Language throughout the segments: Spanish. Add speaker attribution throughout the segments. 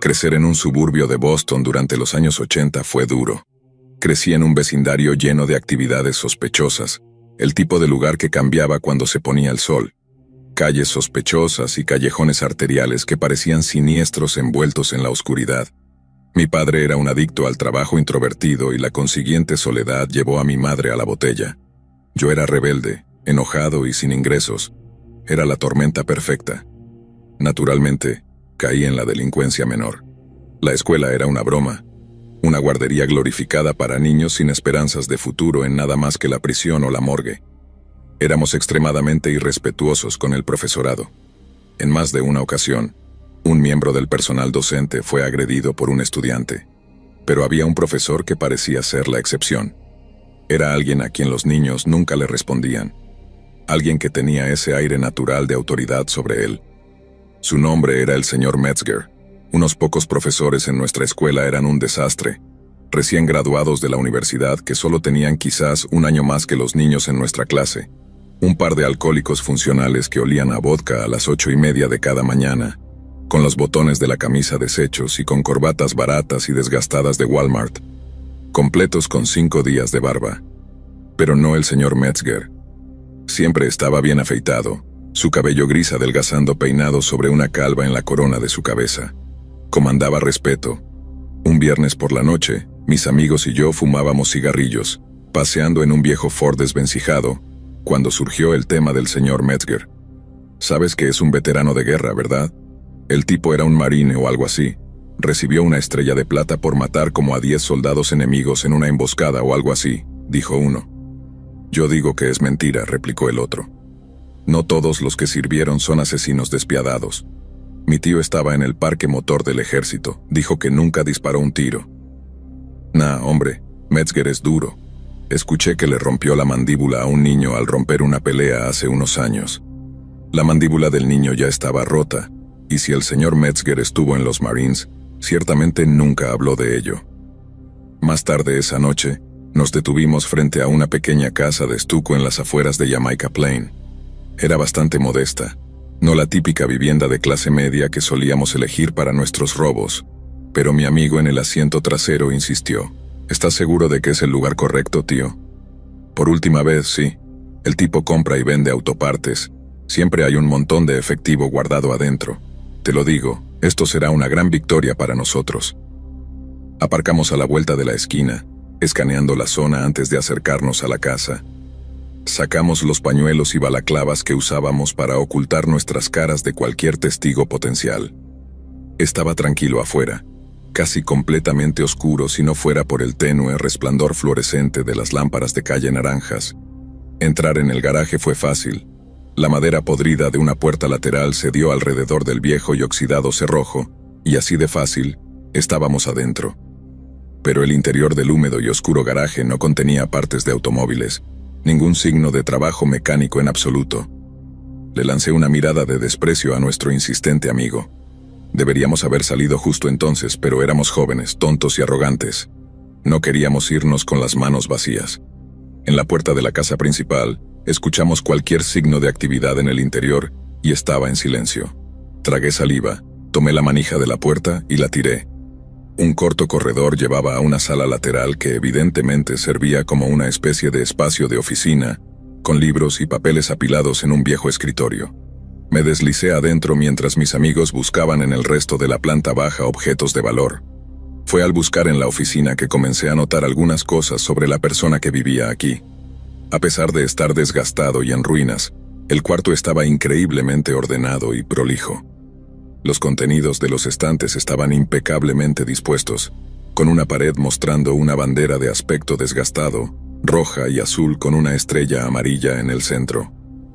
Speaker 1: Crecer en un suburbio de Boston durante los años 80 fue duro. Crecí en un vecindario lleno de actividades sospechosas, el tipo de lugar que cambiaba cuando se ponía el sol. Calles sospechosas y callejones arteriales que parecían siniestros envueltos en la oscuridad. Mi padre era un adicto al trabajo introvertido y la consiguiente soledad llevó a mi madre a la botella. Yo era rebelde, enojado y sin ingresos. Era la tormenta perfecta. Naturalmente, caí en la delincuencia menor. La escuela era una broma, una guardería glorificada para niños sin esperanzas de futuro en nada más que la prisión o la morgue. Éramos extremadamente irrespetuosos con el profesorado. En más de una ocasión, un miembro del personal docente fue agredido por un estudiante. Pero había un profesor que parecía ser la excepción. Era alguien a quien los niños nunca le respondían. Alguien que tenía ese aire natural de autoridad sobre él. Su nombre era el señor Metzger. Unos pocos profesores en nuestra escuela eran un desastre, recién graduados de la universidad que solo tenían quizás un año más que los niños en nuestra clase. Un par de alcohólicos funcionales que olían a vodka a las 8:30 de cada mañana, con los botones de la camisa deshechos y con corbatas baratas y desgastadas de Walmart, completos con 5 días de barba. Pero no el señor Metzger. Siempre estaba bien afeitado, su cabello gris adelgazando peinado sobre una calva en la corona de su cabeza. Comandaba respeto. Un viernes por la noche, mis amigos y yo fumábamos cigarrillos, paseando en un viejo Ford desvencijado, cuando surgió el tema del señor Metzger. Sabes que es un veterano de guerra, ¿verdad? El tipo era un marine o algo así. Recibió una estrella de plata por matar como a 10 soldados enemigos en una emboscada o algo así, dijo uno. Yo digo que es mentira, replicó el otro. No todos los que sirvieron son asesinos despiadados. Mi tío estaba en el parque motor del ejército, dijo que nunca disparó un tiro. Nah, hombre, Metzger es duro. Escuché que le rompió la mandíbula a un niño al romper una pelea hace unos años. La mandíbula del niño ya estaba rota, y si el señor Metzger estuvo en los Marines, ciertamente nunca habló de ello. Más tarde esa noche, nos detuvimos frente a una pequeña casa de estuco en las afueras de Jamaica Plain. Era bastante modesta, no la típica vivienda de clase media que solíamos elegir para nuestros robos, pero mi amigo en el asiento trasero insistió. ¿Estás seguro de que es el lugar correcto, tío? Por última vez, sí. El tipo compra y vende autopartes. Siempre hay un montón de efectivo guardado adentro. Te lo digo, esto será una gran victoria para nosotros. Aparcamos a la vuelta de la esquina, escaneando la zona antes de acercarnos a la casa. Sacamos los pañuelos y balaclavas que usábamos para ocultar nuestras caras de cualquier testigo potencial. Estaba tranquilo afuera, casi completamente oscuro si no fuera por el tenue resplandor fluorescente de las lámparas de calle naranjas. Entrar en el garaje fue fácil. La madera podrida de una puerta lateral se dio alrededor del viejo y oxidado cerrojo, y así de fácil, estábamos adentro. Pero el interior del húmedo y oscuro garaje no contenía partes de automóviles, ningún signo de trabajo mecánico en absoluto. Le lancé una mirada de desprecio a nuestro insistente amigo. Deberíamos haber salido justo entonces, pero éramos jóvenes, tontos y arrogantes. No queríamos irnos con las manos vacías. En la puerta de la casa principal, escuchamos cualquier signo de actividad en el interior y estaba en silencio. Tragué saliva, tomé la manija de la puerta y la tiré. Un corto corredor llevaba a una sala lateral que evidentemente servía como una especie de espacio de oficina, con libros y papeles apilados en un viejo escritorio. Me deslicé adentro mientras mis amigos buscaban en el resto de la planta baja objetos de valor. Fue al buscar en la oficina que comencé a notar algunas cosas sobre la persona que vivía aquí. A pesar de estar desgastado y en ruinas, el cuarto estaba increíblemente ordenado y prolijo. Los contenidos de los estantes estaban impecablemente dispuestos, con una pared mostrando una bandera de aspecto desgastado, roja y azul con una estrella amarilla en el centro.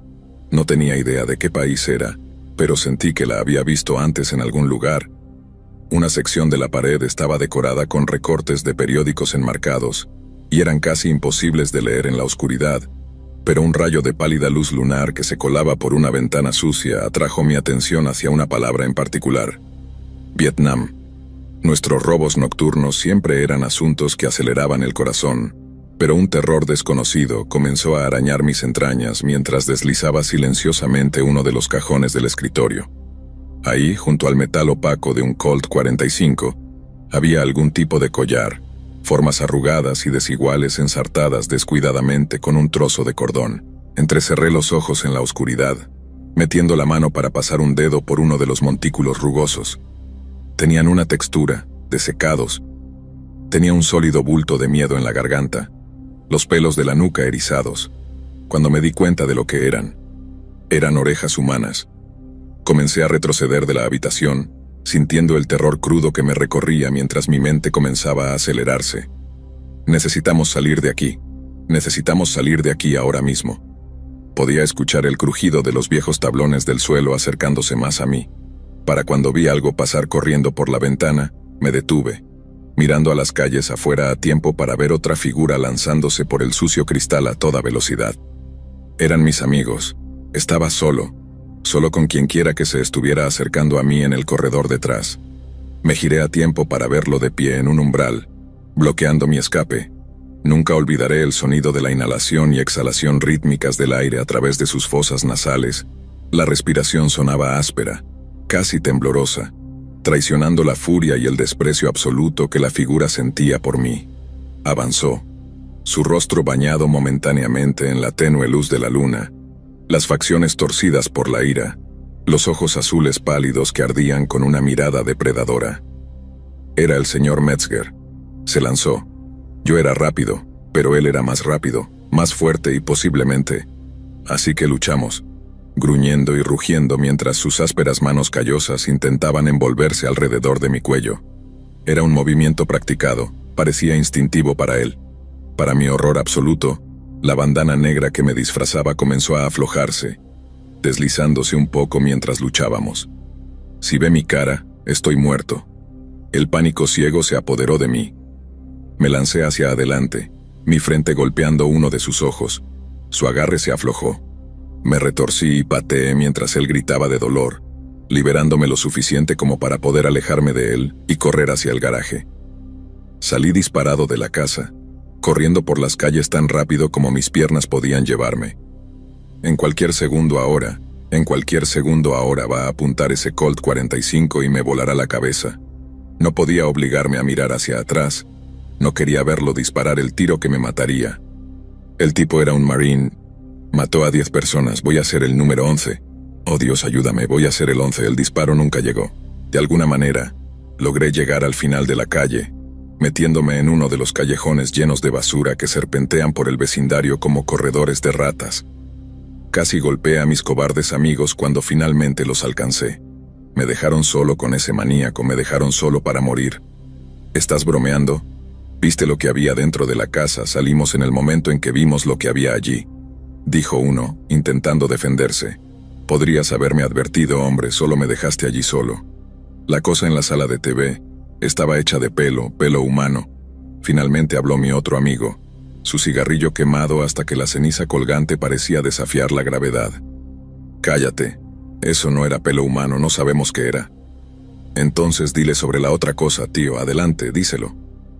Speaker 1: No tenía idea de qué país era, pero sentí que la había visto antes en algún lugar. Una sección de la pared estaba decorada con recortes de periódicos enmarcados, y eran casi imposibles de leer en la oscuridad, pero un rayo de pálida luz lunar que se colaba por una ventana sucia atrajo mi atención hacia una palabra en particular: Vietnam. Nuestros robos nocturnos siempre eran asuntos que aceleraban el corazón, pero un terror desconocido comenzó a arañar mis entrañas mientras deslizaba silenciosamente uno de los cajones del escritorio. Ahí, junto al metal opaco de un Colt 45, había algún tipo de collar, formas arrugadas y desiguales ensartadas descuidadamente con un trozo de cordón. Entrecerré los ojos en la oscuridad, metiendo la mano para pasar un dedo por uno de los montículos rugosos. Tenían una textura, desecados. Tenía un sólido bulto de miedo en la garganta, los pelos de la nuca erizados. Cuando me di cuenta de lo que eran orejas humanas. Comencé a retroceder de la habitación, sintiendo el terror crudo que me recorría mientras mi mente comenzaba a acelerarse. Necesitamos salir de aquí. Necesitamos salir de aquí ahora mismo. Podía escuchar el crujido de los viejos tablones del suelo acercándose más a mí. Para cuando vi algo pasar corriendo por la ventana, me detuve, mirando a las calles afuera a tiempo para ver otra figura lanzándose por el sucio cristal a toda velocidad. Eran mis amigos. Estaba solo con quienquiera que se estuviera acercando a mí en el corredor detrás. Me giré a tiempo para verlo de pie en un umbral, bloqueando mi escape. Nunca olvidaré el sonido de la inhalación y exhalación rítmicas del aire a través de sus fosas nasales. La respiración sonaba áspera, casi temblorosa, traicionando la furia y el desprecio absoluto que la figura sentía por mí. Avanzó, su rostro bañado momentáneamente en la tenue luz de la luna, las facciones torcidas por la ira, los ojos azules pálidos que ardían con una mirada depredadora. Era el señor Metzger. Se lanzó. Yo era rápido, pero él era más rápido, más fuerte y posiblemente. Así que luchamos, gruñendo y rugiendo mientras sus ásperas manos callosas intentaban envolverse alrededor de mi cuello. Era un movimiento practicado, parecía instintivo para él. Para mi horror absoluto, la bandana negra que me disfrazaba comenzó a aflojarse, deslizándose un poco mientras luchábamos. Si ve mi cara, estoy muerto. El pánico ciego se apoderó de mí. Me lancé hacia adelante, mi frente golpeando uno de sus ojos. Su agarre se aflojó. Me retorcí y pateé mientras él gritaba de dolor, liberándome lo suficiente como para poder alejarme de él y correr hacia el garaje. Salí disparado de la casa, corriendo por las calles tan rápido como mis piernas podían llevarme. En cualquier segundo ahora va a apuntar ese Colt 45 y me volará la cabeza. No podía obligarme a mirar hacia atrás. No quería verlo disparar el tiro que me mataría. El tipo era un marine. Mató a 10 personas, voy a ser el número 11. Oh Dios, ayúdame, voy a ser el 11. El disparo nunca llegó. De alguna manera, logré llegar al final de la calle, metiéndome en uno de los callejones llenos de basura que serpentean por el vecindario como corredores de ratas. Casi golpeé a mis cobardes amigos cuando finalmente los alcancé. Me dejaron solo con ese maníaco, me dejaron solo para morir. ¿Estás bromeando? ¿Viste lo que había dentro de la casa? Salimos en el momento en que vimos lo que había allí, dijo uno, intentando defenderse. Podrías haberme advertido, hombre, solo me dejaste allí solo. La cosa en la sala de TV estaba hecha de pelo humano. Finalmente habló mi otro amigo, su cigarrillo quemado hasta que la ceniza colgante parecía desafiar la gravedad. Cállate, eso no era pelo humano, no sabemos qué era. Entonces dile sobre la otra cosa, tío, adelante, díselo.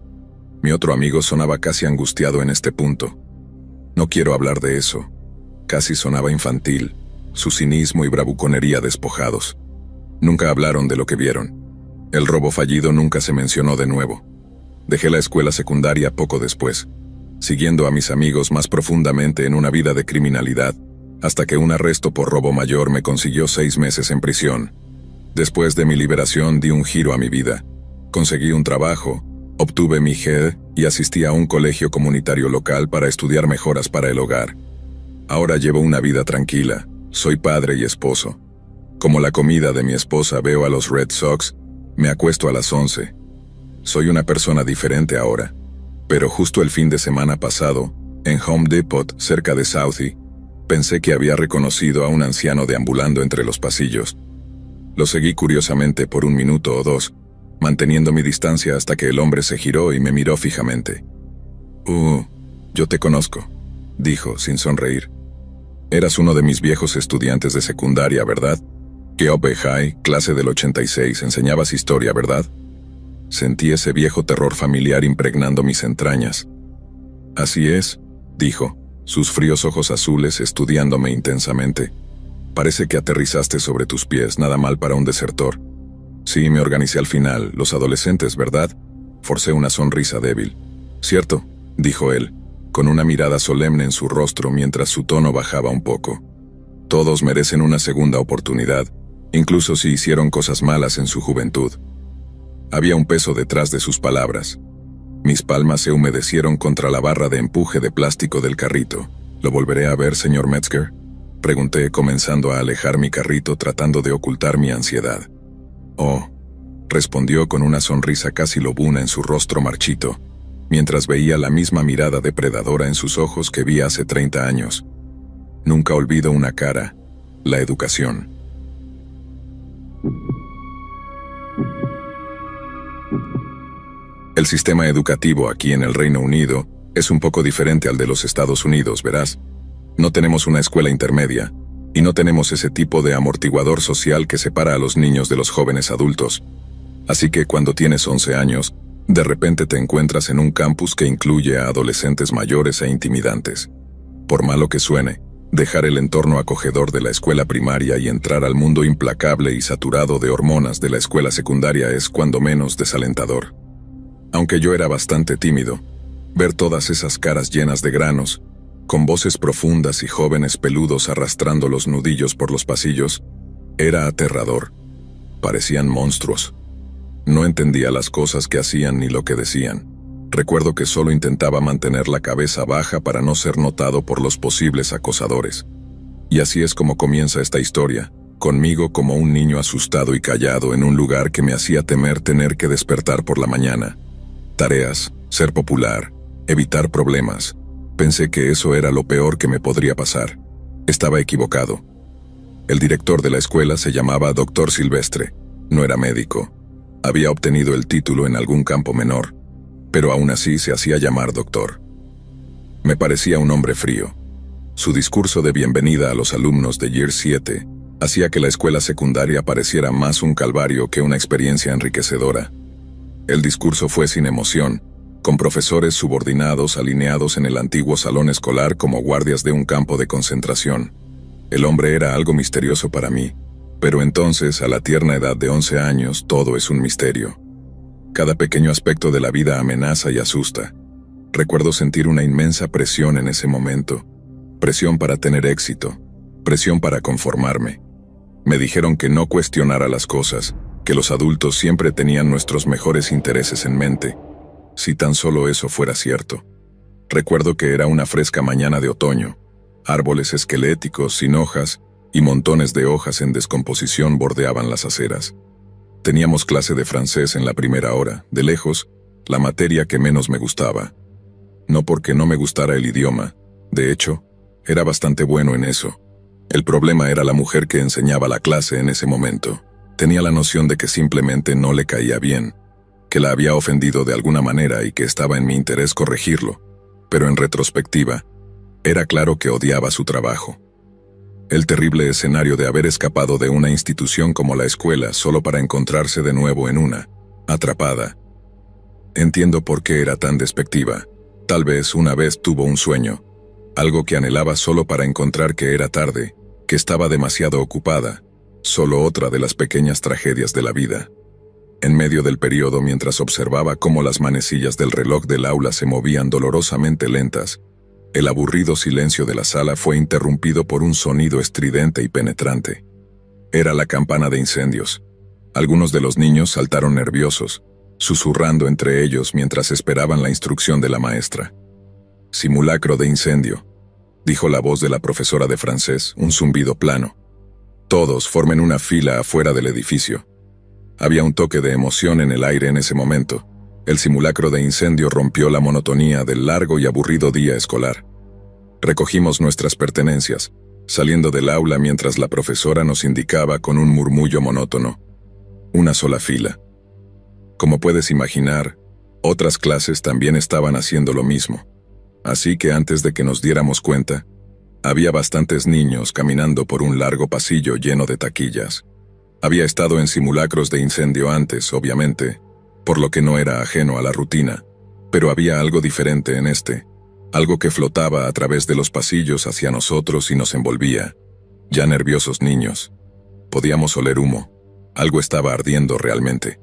Speaker 1: Mi otro amigo sonaba casi angustiado en este punto. No quiero hablar de eso. Casi sonaba infantil, su cinismo y bravuconería despojados. Nunca hablaron de lo que vieron. El robo fallido nunca se mencionó de nuevo. Dejé la escuela secundaria poco después, siguiendo a mis amigos más profundamente en una vida de criminalidad, hasta que un arresto por robo mayor me consiguió 6 meses en prisión. Después de mi liberación di un giro a mi vida. Conseguí un trabajo, obtuve mi GED y asistí a un colegio comunitario local para estudiar mejoras para el hogar. Ahora llevo una vida tranquila, soy padre y esposo. Como la comida de mi esposa veo a los Red Sox, me acuesto a las 11. Soy una persona diferente ahora. Pero justo el fin de semana pasado, en Home Depot, cerca de Southie, pensé que había reconocido a un anciano deambulando entre los pasillos. Lo seguí curiosamente por 1 minuto o 2, manteniendo mi distancia hasta que el hombre se giró y me miró fijamente. Yo te conozco, dijo, sin sonreír. Eras uno de mis viejos estudiantes de secundaria, ¿verdad? Keope High, clase del 86, enseñabas historia, ¿verdad? Sentí ese viejo terror familiar impregnando mis entrañas. Así es, dijo, sus fríos ojos azules estudiándome intensamente. Parece que aterrizaste sobre tus pies, nada mal para un desertor. Sí, me organicé al final, los adolescentes, ¿verdad? Forcé una sonrisa débil. «Cierto», dijo él, con una mirada solemne en su rostro mientras su tono bajaba un poco. «Todos merecen una segunda oportunidad, incluso si hicieron cosas malas en su juventud». Había un peso detrás de sus palabras. Mis palmas se humedecieron contra la barra de empuje de plástico del carrito. «¿Lo volveré a ver, señor Metzger?», pregunté, comenzando a alejar mi carrito tratando de ocultar mi ansiedad. «Oh», respondió con una sonrisa casi lobuna en su rostro marchito, mientras veía la misma mirada depredadora en sus ojos que vi hace 30 años. Nunca olvido una cara: la educación. El sistema educativo aquí en el Reino Unido es un poco diferente al de los Estados Unidos, verás. No tenemos una escuela intermedia, y no tenemos ese tipo de amortiguador social que separa a los niños de los jóvenes adultos. Así que cuando tienes 11 años, de repente te encuentras en un campus que incluye a adolescentes mayores e intimidantes. Por malo que suene, dejar el entorno acogedor de la escuela primaria y entrar al mundo implacable y saturado de hormonas de la escuela secundaria es cuando menos desalentador. Aunque yo era bastante tímido, ver todas esas caras llenas de granos, con voces profundas y jóvenes peludos arrastrando los nudillos por los pasillos, era aterrador. Parecían monstruos. No entendía las cosas que hacían ni lo que decían. Recuerdo que solo intentaba mantener la cabeza baja para no ser notado por los posibles acosadores. Y así es como comienza esta historia, conmigo como un niño asustado y callado en un lugar que me hacía temer tener que despertar por la mañana. Tareas, ser popular, evitar problemas. Pensé que eso era lo peor que me podría pasar. Estaba equivocado. El director de la escuela se llamaba Dr. Silvestre. No era médico. Había obtenido el título en algún campo menor, pero aún así se hacía llamar doctor. Me parecía un hombre frío. Su discurso de bienvenida a los alumnos de Year 7 hacía que la escuela secundaria pareciera más un calvario que una experiencia enriquecedora. El discurso fue sin emoción, con profesores subordinados alineados en el antiguo salón escolar como guardias de un campo de concentración. El hombre era algo misterioso para mí, pero entonces, a la tierna edad de 11 años, todo es un misterio. Cada pequeño aspecto de la vida amenaza y asusta. Recuerdo sentir una inmensa presión en ese momento. Presión para tener éxito, presión para conformarme. Me dijeron que no cuestionara las cosas, que los adultos siempre tenían nuestros mejores intereses en mente. Si tan solo eso fuera cierto. Recuerdo que era una fresca mañana de otoño. Árboles esqueléticos, sin hojas, y montones de hojas en descomposición bordeaban las aceras. Teníamos clase de francés en la primera hora, de lejos, la materia que menos me gustaba. No porque no me gustara el idioma, de hecho, era bastante bueno en eso. El problema era la mujer que enseñaba la clase en ese momento. Tenía la noción de que simplemente no le caía bien, que la había ofendido de alguna manera y que estaba en mi interés corregirlo, pero en retrospectiva, era claro que odiaba su trabajo. El terrible escenario de haber escapado de una institución como la escuela solo para encontrarse de nuevo en una, atrapada. Entiendo por qué era tan despectiva. Tal vez una vez tuvo un sueño, algo que anhelaba solo para encontrar que era tarde, que estaba demasiado ocupada, solo otra de las pequeñas tragedias de la vida. En medio del periodo, mientras observaba cómo las manecillas del reloj del aula se movían dolorosamente lentas, el aburrido silencio de la sala fue interrumpido por un sonido estridente y penetrante. Era la campana de incendios. Algunos de los niños saltaron nerviosos, susurrando entre ellos mientras esperaban la instrucción de la maestra. «Simulacro de incendio», dijo la voz de la profesora de francés, un zumbido plano. «Todos formen una fila afuera del edificio». Había un toque de emoción en el aire en ese momento. El simulacro de incendio rompió la monotonía del largo y aburrido día escolar. Recogimos nuestras pertenencias, saliendo del aula mientras la profesora nos indicaba con un murmullo monótono: una sola fila. Como puedes imaginar, otras clases también estaban haciendo lo mismo. Así que antes de que nos diéramos cuenta, había bastantes niños caminando por un largo pasillo lleno de taquillas. Había estado en simulacros de incendio antes, obviamente, por lo que no era ajeno a la rutina, pero había algo diferente en este, algo que flotaba a través de los pasillos hacia nosotros y nos envolvía. Ya nerviosos niños. Podíamos oler humo. Algo estaba ardiendo realmente.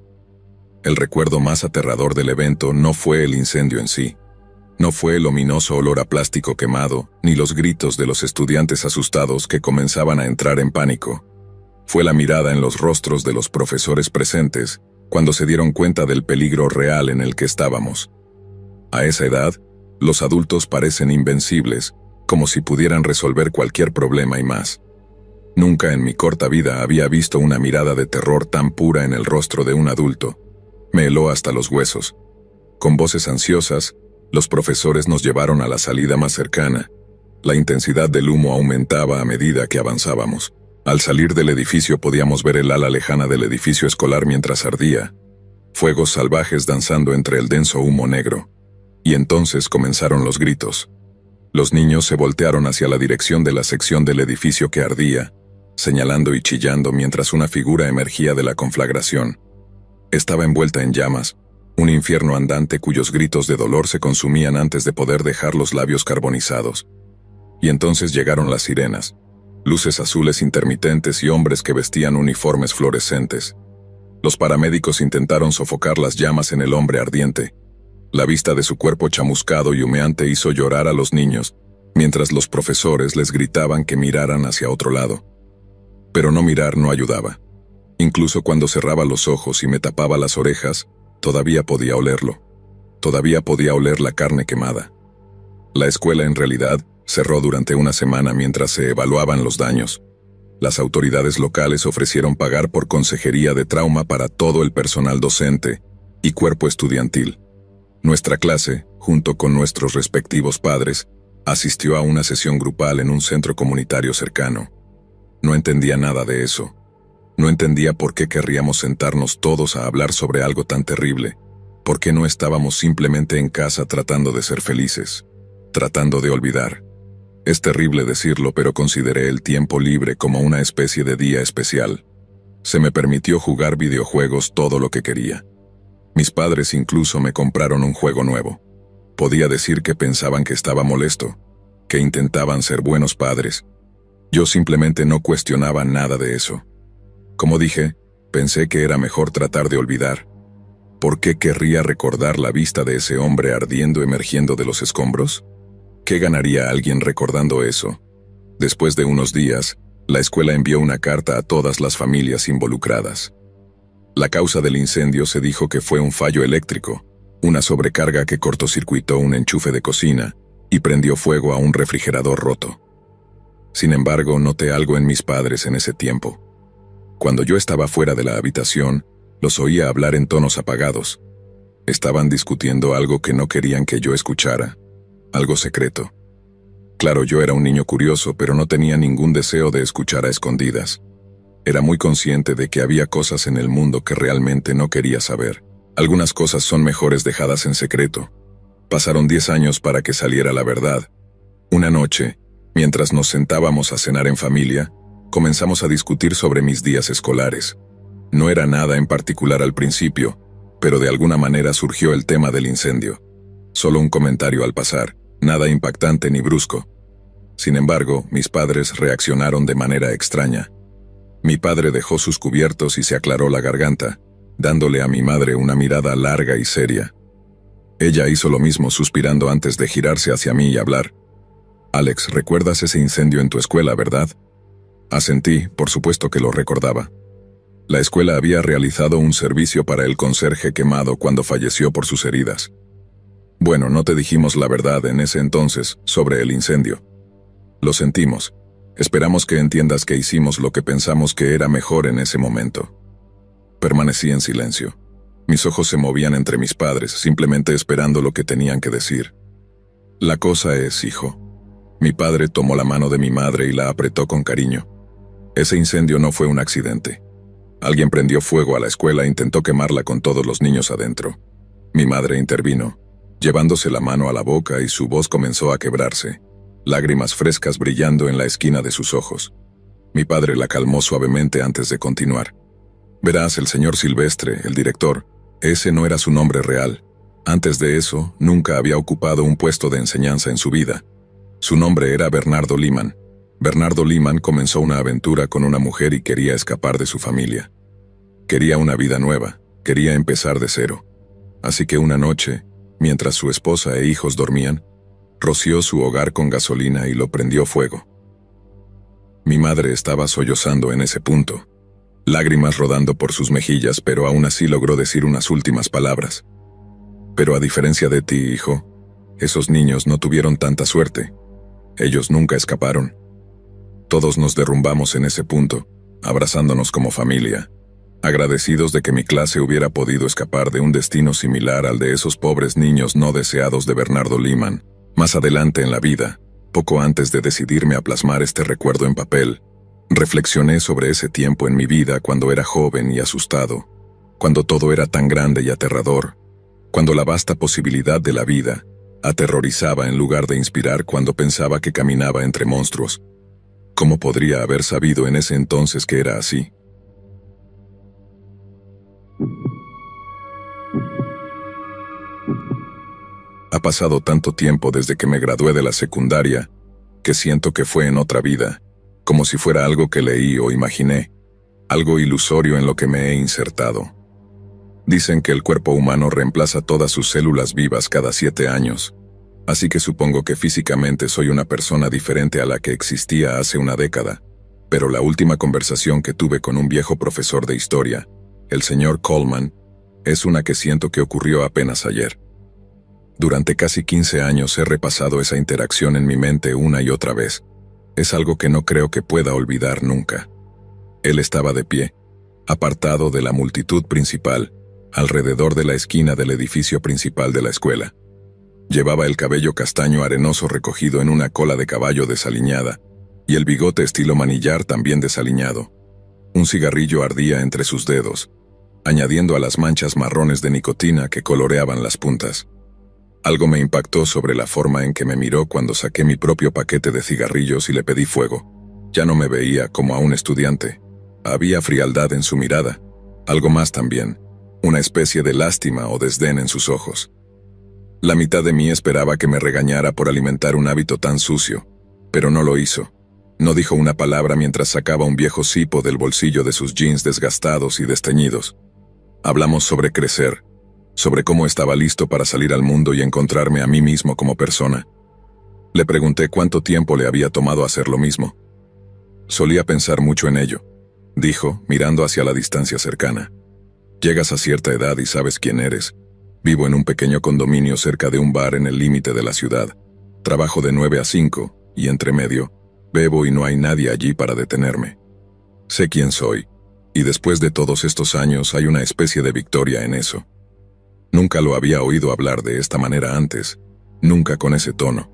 Speaker 1: El recuerdo más aterrador del evento no fue el incendio en sí. No fue el ominoso olor a plástico quemado, ni los gritos de los estudiantes asustados que comenzaban a entrar en pánico. Fue la mirada en los rostros de los profesores presentes cuando se dieron cuenta del peligro real en el que estábamos. A esa edad, los adultos parecen invencibles, como si pudieran resolver cualquier problema y más. Nunca en mi corta vida había visto una mirada de terror tan pura en el rostro de un adulto. Me heló hasta los huesos. Con voces ansiosas, los profesores nos llevaron a la salida más cercana. La intensidad del humo aumentaba a medida que avanzábamos. Al salir del edificio podíamos ver el ala lejana del edificio escolar mientras ardía. Fuegos salvajes danzando entre el denso humo negro. Y entonces comenzaron los gritos. Los niños se voltearon hacia la dirección de la sección del edificio que ardía, señalando y chillando mientras una figura emergía de la conflagración. Estaba envuelta en llamas, un infierno andante cuyos gritos de dolor se consumían antes de poder dejar los labios carbonizados. Y entonces llegaron las sirenas, luces azules intermitentes y hombres que vestían uniformes fluorescentes. Los paramédicos intentaron sofocar las llamas en el hombre ardiente. La vista de su cuerpo chamuscado y humeante hizo llorar a los niños, mientras los profesores les gritaban que miraran hacia otro lado. Pero no mirar no ayudaba. Incluso cuando cerraba los ojos y me tapaba las orejas, todavía podía olerlo. Todavía podía oler la carne quemada. La escuela en realidad cerró durante una semana mientras se evaluaban los daños. Las autoridades locales ofrecieron pagar por consejería de trauma para todo el personal docente y cuerpo estudiantil. Nuestra clase, junto con nuestros respectivos padres, asistió a una sesión grupal en un centro comunitario cercano. No entendía nada de eso. No entendía por qué querríamos sentarnos todos a hablar sobre algo tan terrible. ¿Por qué no estábamos simplemente en casa tratando de ser felices? Tratando de olvidar. Es terrible decirlo, pero consideré el tiempo libre como una especie de día especial. Se me permitió jugar videojuegos todo lo que quería. Mis padres incluso me compraron un juego nuevo. Podía decir que pensaban que estaba molesto, que intentaban ser buenos padres. Yo simplemente no cuestionaba nada de eso. Como dije, pensé que era mejor tratar de olvidar. ¿Por qué querría recordar la vista de ese hombre ardiendo emergiendo de los escombros? ¿Qué ganaría alguien recordando eso? Después de unos días, la escuela envió una carta a todas las familias involucradas. La causa del incendio se dijo que fue un fallo eléctrico, una sobrecarga que cortocircuitó un enchufe de cocina y prendió fuego a un refrigerador roto. Sin embargo, noté algo en mis padres en ese tiempo. Cuando yo estaba fuera de la habitación, los oía hablar en tonos apagados. Estaban discutiendo algo que no querían que yo escuchara, algo secreto. Claro, yo era un niño curioso, pero no tenía ningún deseo de escuchar a escondidas. Era muy consciente de que había cosas en el mundo que realmente no quería saber. Algunas cosas son mejores dejadas en secreto. Pasaron 10 años para que saliera la verdad. Una noche, mientras nos sentábamos a cenar en familia, comenzamos a discutir sobre mis días escolares. No era nada en particular al principio, pero de alguna manera surgió el tema del incendio. Solo un comentario al pasar, nada impactante ni brusco. Sin embargo, mis padres reaccionaron de manera extraña. Mi padre dejó sus cubiertos y se aclaró la garganta, dándole a mi madre una mirada larga y seria. Ella hizo lo mismo suspirando antes de girarse hacia mí y hablar. «Alex, ¿recuerdas ese incendio en tu escuela, verdad?» Asentí, por supuesto que lo recordaba. La escuela había realizado un servicio para el conserje quemado cuando falleció por sus heridas. Bueno, no te dijimos la verdad en ese entonces sobre el incendio. Lo sentimos. Esperamos que entiendas que hicimos lo que pensamos que era mejor en ese momento. Permanecí en silencio. Mis ojos se movían entre mis padres, simplemente esperando lo que tenían que decir. La cosa es, hijo. Mi padre tomó la mano de mi madre y la apretó con cariño. Ese incendio no fue un accidente. Alguien prendió fuego a la escuela e intentó quemarla con todos los niños adentro. Mi madre intervino, llevándose la mano a la boca y su voz comenzó a quebrarse, lágrimas frescas brillando en la esquina de sus ojos. Mi padre la calmó suavemente antes de continuar. Verás, el señor Silvestre, el director, ese no era su nombre real. Antes de eso, nunca había ocupado un puesto de enseñanza en su vida. Su nombre era Bernardo Liman. Bernardo Lehmann comenzó una aventura con una mujer y quería escapar de su familia. Quería una vida nueva, quería empezar de cero. Así que una noche, mientras su esposa e hijos dormían, roció su hogar con gasolina y lo prendió fuego. Mi madre estaba sollozando en ese punto, lágrimas rodando por sus mejillas, pero aún así logró decir unas últimas palabras. Pero a diferencia de ti, hijo, esos niños no tuvieron tanta suerte. Ellos nunca escaparon. Todos nos derrumbamos en ese punto, abrazándonos como familia, agradecidos de que mi clase hubiera podido escapar de un destino similar al de esos pobres niños no deseados de Bernardo Lehmann. Más adelante en la vida, poco antes de decidirme a plasmar este recuerdo en papel, reflexioné sobre ese tiempo en mi vida cuando era joven y asustado, cuando todo era tan grande y aterrador, cuando la vasta posibilidad de la vida aterrorizaba en lugar de inspirar cuando pensaba que caminaba entre monstruos. ¿Cómo podría haber sabido en ese entonces que era así? Ha pasado tanto tiempo desde que me gradué de la secundaria, que siento que fue en otra vida, como si fuera algo que leí o imaginé, algo ilusorio en lo que me he insertado. Dicen que el cuerpo humano reemplaza todas sus células vivas cada 7 años, así que supongo que físicamente soy una persona diferente a la que existía hace una década, pero la última conversación que tuve con un viejo profesor de historia, el señor Coleman, es una que siento que ocurrió apenas ayer. Durante casi 15 años he repasado esa interacción en mi mente una y otra vez. Es algo que no creo que pueda olvidar nunca. Él estaba de pie, apartado de la multitud principal, alrededor de la esquina del edificio principal de la escuela. Llevaba el cabello castaño arenoso recogido en una cola de caballo desaliñada, y el bigote estilo manillar también desaliñado. Un cigarrillo ardía entre sus dedos, añadiendo a las manchas marrones de nicotina que coloreaban las puntas. Algo me impactó sobre la forma en que me miró cuando saqué mi propio paquete de cigarrillos y le pedí fuego. Ya no me veía como a un estudiante. Había frialdad en su mirada, algo más también, una especie de lástima o desdén en sus ojos. La mitad de mí esperaba que me regañara por alimentar un hábito tan sucio, pero no lo hizo. No dijo una palabra mientras sacaba un viejo cipo del bolsillo de sus jeans desgastados y desteñidos. Hablamos sobre crecer, sobre cómo estaba listo para salir al mundo y encontrarme a mí mismo como persona. Le pregunté cuánto tiempo le había tomado hacer lo mismo. Solía pensar mucho en ello, dijo, mirando hacia la distancia cercana. Llegas a cierta edad y sabes quién eres. Vivo en un pequeño condominio cerca de un bar en el límite de la ciudad. Trabajo de 9 a 5, y entre medio, bebo y no hay nadie allí para detenerme. Sé quién soy, y después de todos estos años hay una especie de victoria en eso. Nunca lo había oído hablar de esta manera antes, nunca con ese tono.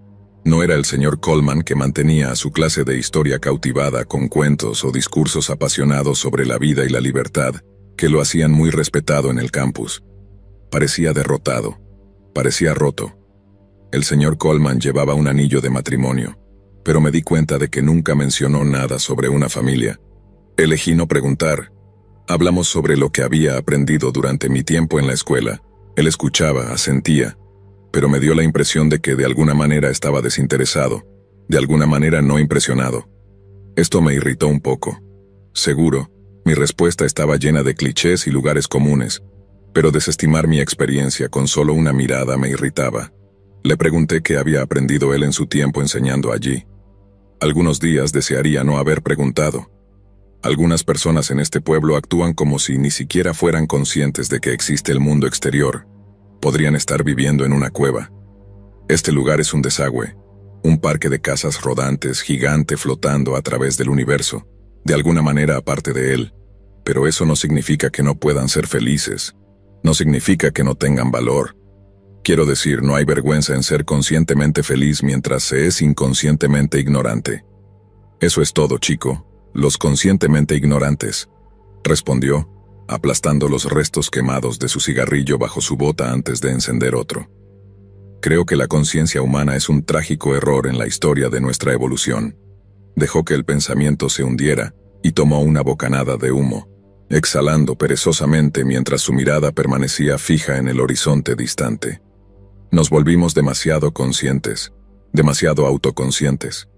Speaker 1: No era el señor Coleman que mantenía a su clase de historia cautivada con cuentos o discursos apasionados sobre la vida y la libertad, que lo hacían muy respetado en el campus. Parecía derrotado, parecía roto. El señor Coleman llevaba un anillo de matrimonio, pero me di cuenta de que nunca mencionó nada sobre una familia. Elegí no preguntar. Hablamos sobre lo que había aprendido durante mi tiempo en la escuela. Él escuchaba, asentía, pero me dio la impresión de que de alguna manera estaba desinteresado, de alguna manera no impresionado. Esto me irritó un poco. Seguro, mi respuesta estaba llena de clichés y lugares comunes, pero desestimar mi experiencia con solo una mirada me irritaba. Le pregunté qué había aprendido él en su tiempo enseñando allí. Algunos días desearía no haber preguntado. Algunas personas en este pueblo actúan como si ni siquiera fueran conscientes de que existe el mundo exterior. Podrían estar viviendo en una cueva. Este lugar es un desagüe, un parque de casas rodantes gigante flotando a través del universo, de alguna manera aparte de él. Pero eso no significa que no puedan ser felices. No significa que no tengan valor. Quiero decir, no hay vergüenza en ser conscientemente feliz mientras se es inconscientemente ignorante. Eso es todo, chico. Los conscientemente ignorantes, respondió, aplastando los restos quemados de su cigarrillo bajo su bota antes de encender otro. Creo que la conciencia humana es un trágico error en la historia de nuestra evolución. Dejó que el pensamiento se hundiera y tomó una bocanada de humo, exhalando perezosamente mientras su mirada permanecía fija en el horizonte distante. Nos volvimos demasiado conscientes, demasiado autoconscientes.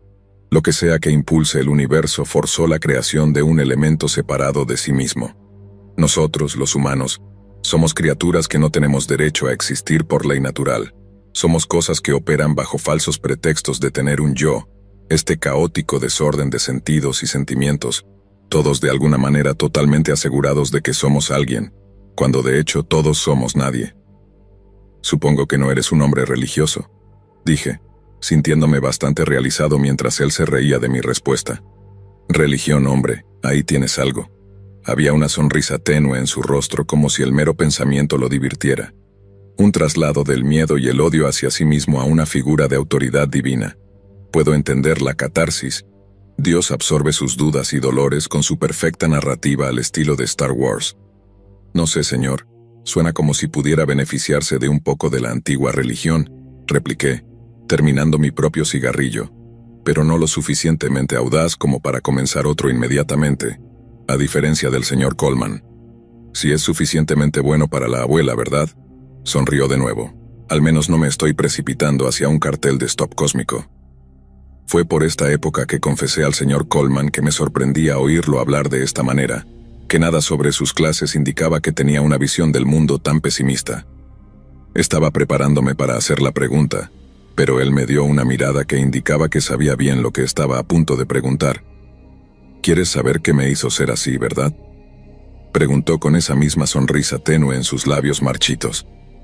Speaker 1: Lo que sea que impulse el universo forzó la creación de un elemento separado de sí mismo. Nosotros, los humanos, somos criaturas que no tenemos derecho a existir por ley natural. Somos cosas que operan bajo falsos pretextos de tener un yo, este caótico desorden de sentidos y sentimientos, todos de alguna manera totalmente asegurados de que somos alguien, cuando de hecho todos somos nadie. Supongo que no eres un hombre religioso, dije, sintiéndome bastante realizado mientras él se reía de mi respuesta. Religión, hombre, ahí tienes algo. Había una sonrisa tenue en su rostro como si el mero pensamiento lo divirtiera. Un traslado del miedo y el odio hacia sí mismo a una figura de autoridad divina. Puedo entender la catarsis. Dios absorbe sus dudas y dolores con su perfecta narrativa al estilo de Star Wars. No sé, señor, suena como si pudiera beneficiarse de un poco de la antigua religión, repliqué, terminando mi propio cigarrillo, pero no lo suficientemente audaz como para comenzar otro inmediatamente, a diferencia del señor Coleman. Si es suficientemente bueno para la abuela, ¿verdad? Sonrió de nuevo. Al menos no me estoy precipitando hacia un cartel de stop cósmico. Fue por esta época que confesé al señor Coleman que me sorprendía oírlo hablar de esta manera, que nada sobre sus clases indicaba que tenía una visión del mundo tan pesimista. Estaba preparándome para hacer la pregunta, pero él me dio una mirada que indicaba que sabía bien lo que estaba a punto de preguntar. ¿Quieres saber qué me hizo ser así, verdad? Preguntó con esa misma sonrisa tenue en sus labios marchitos.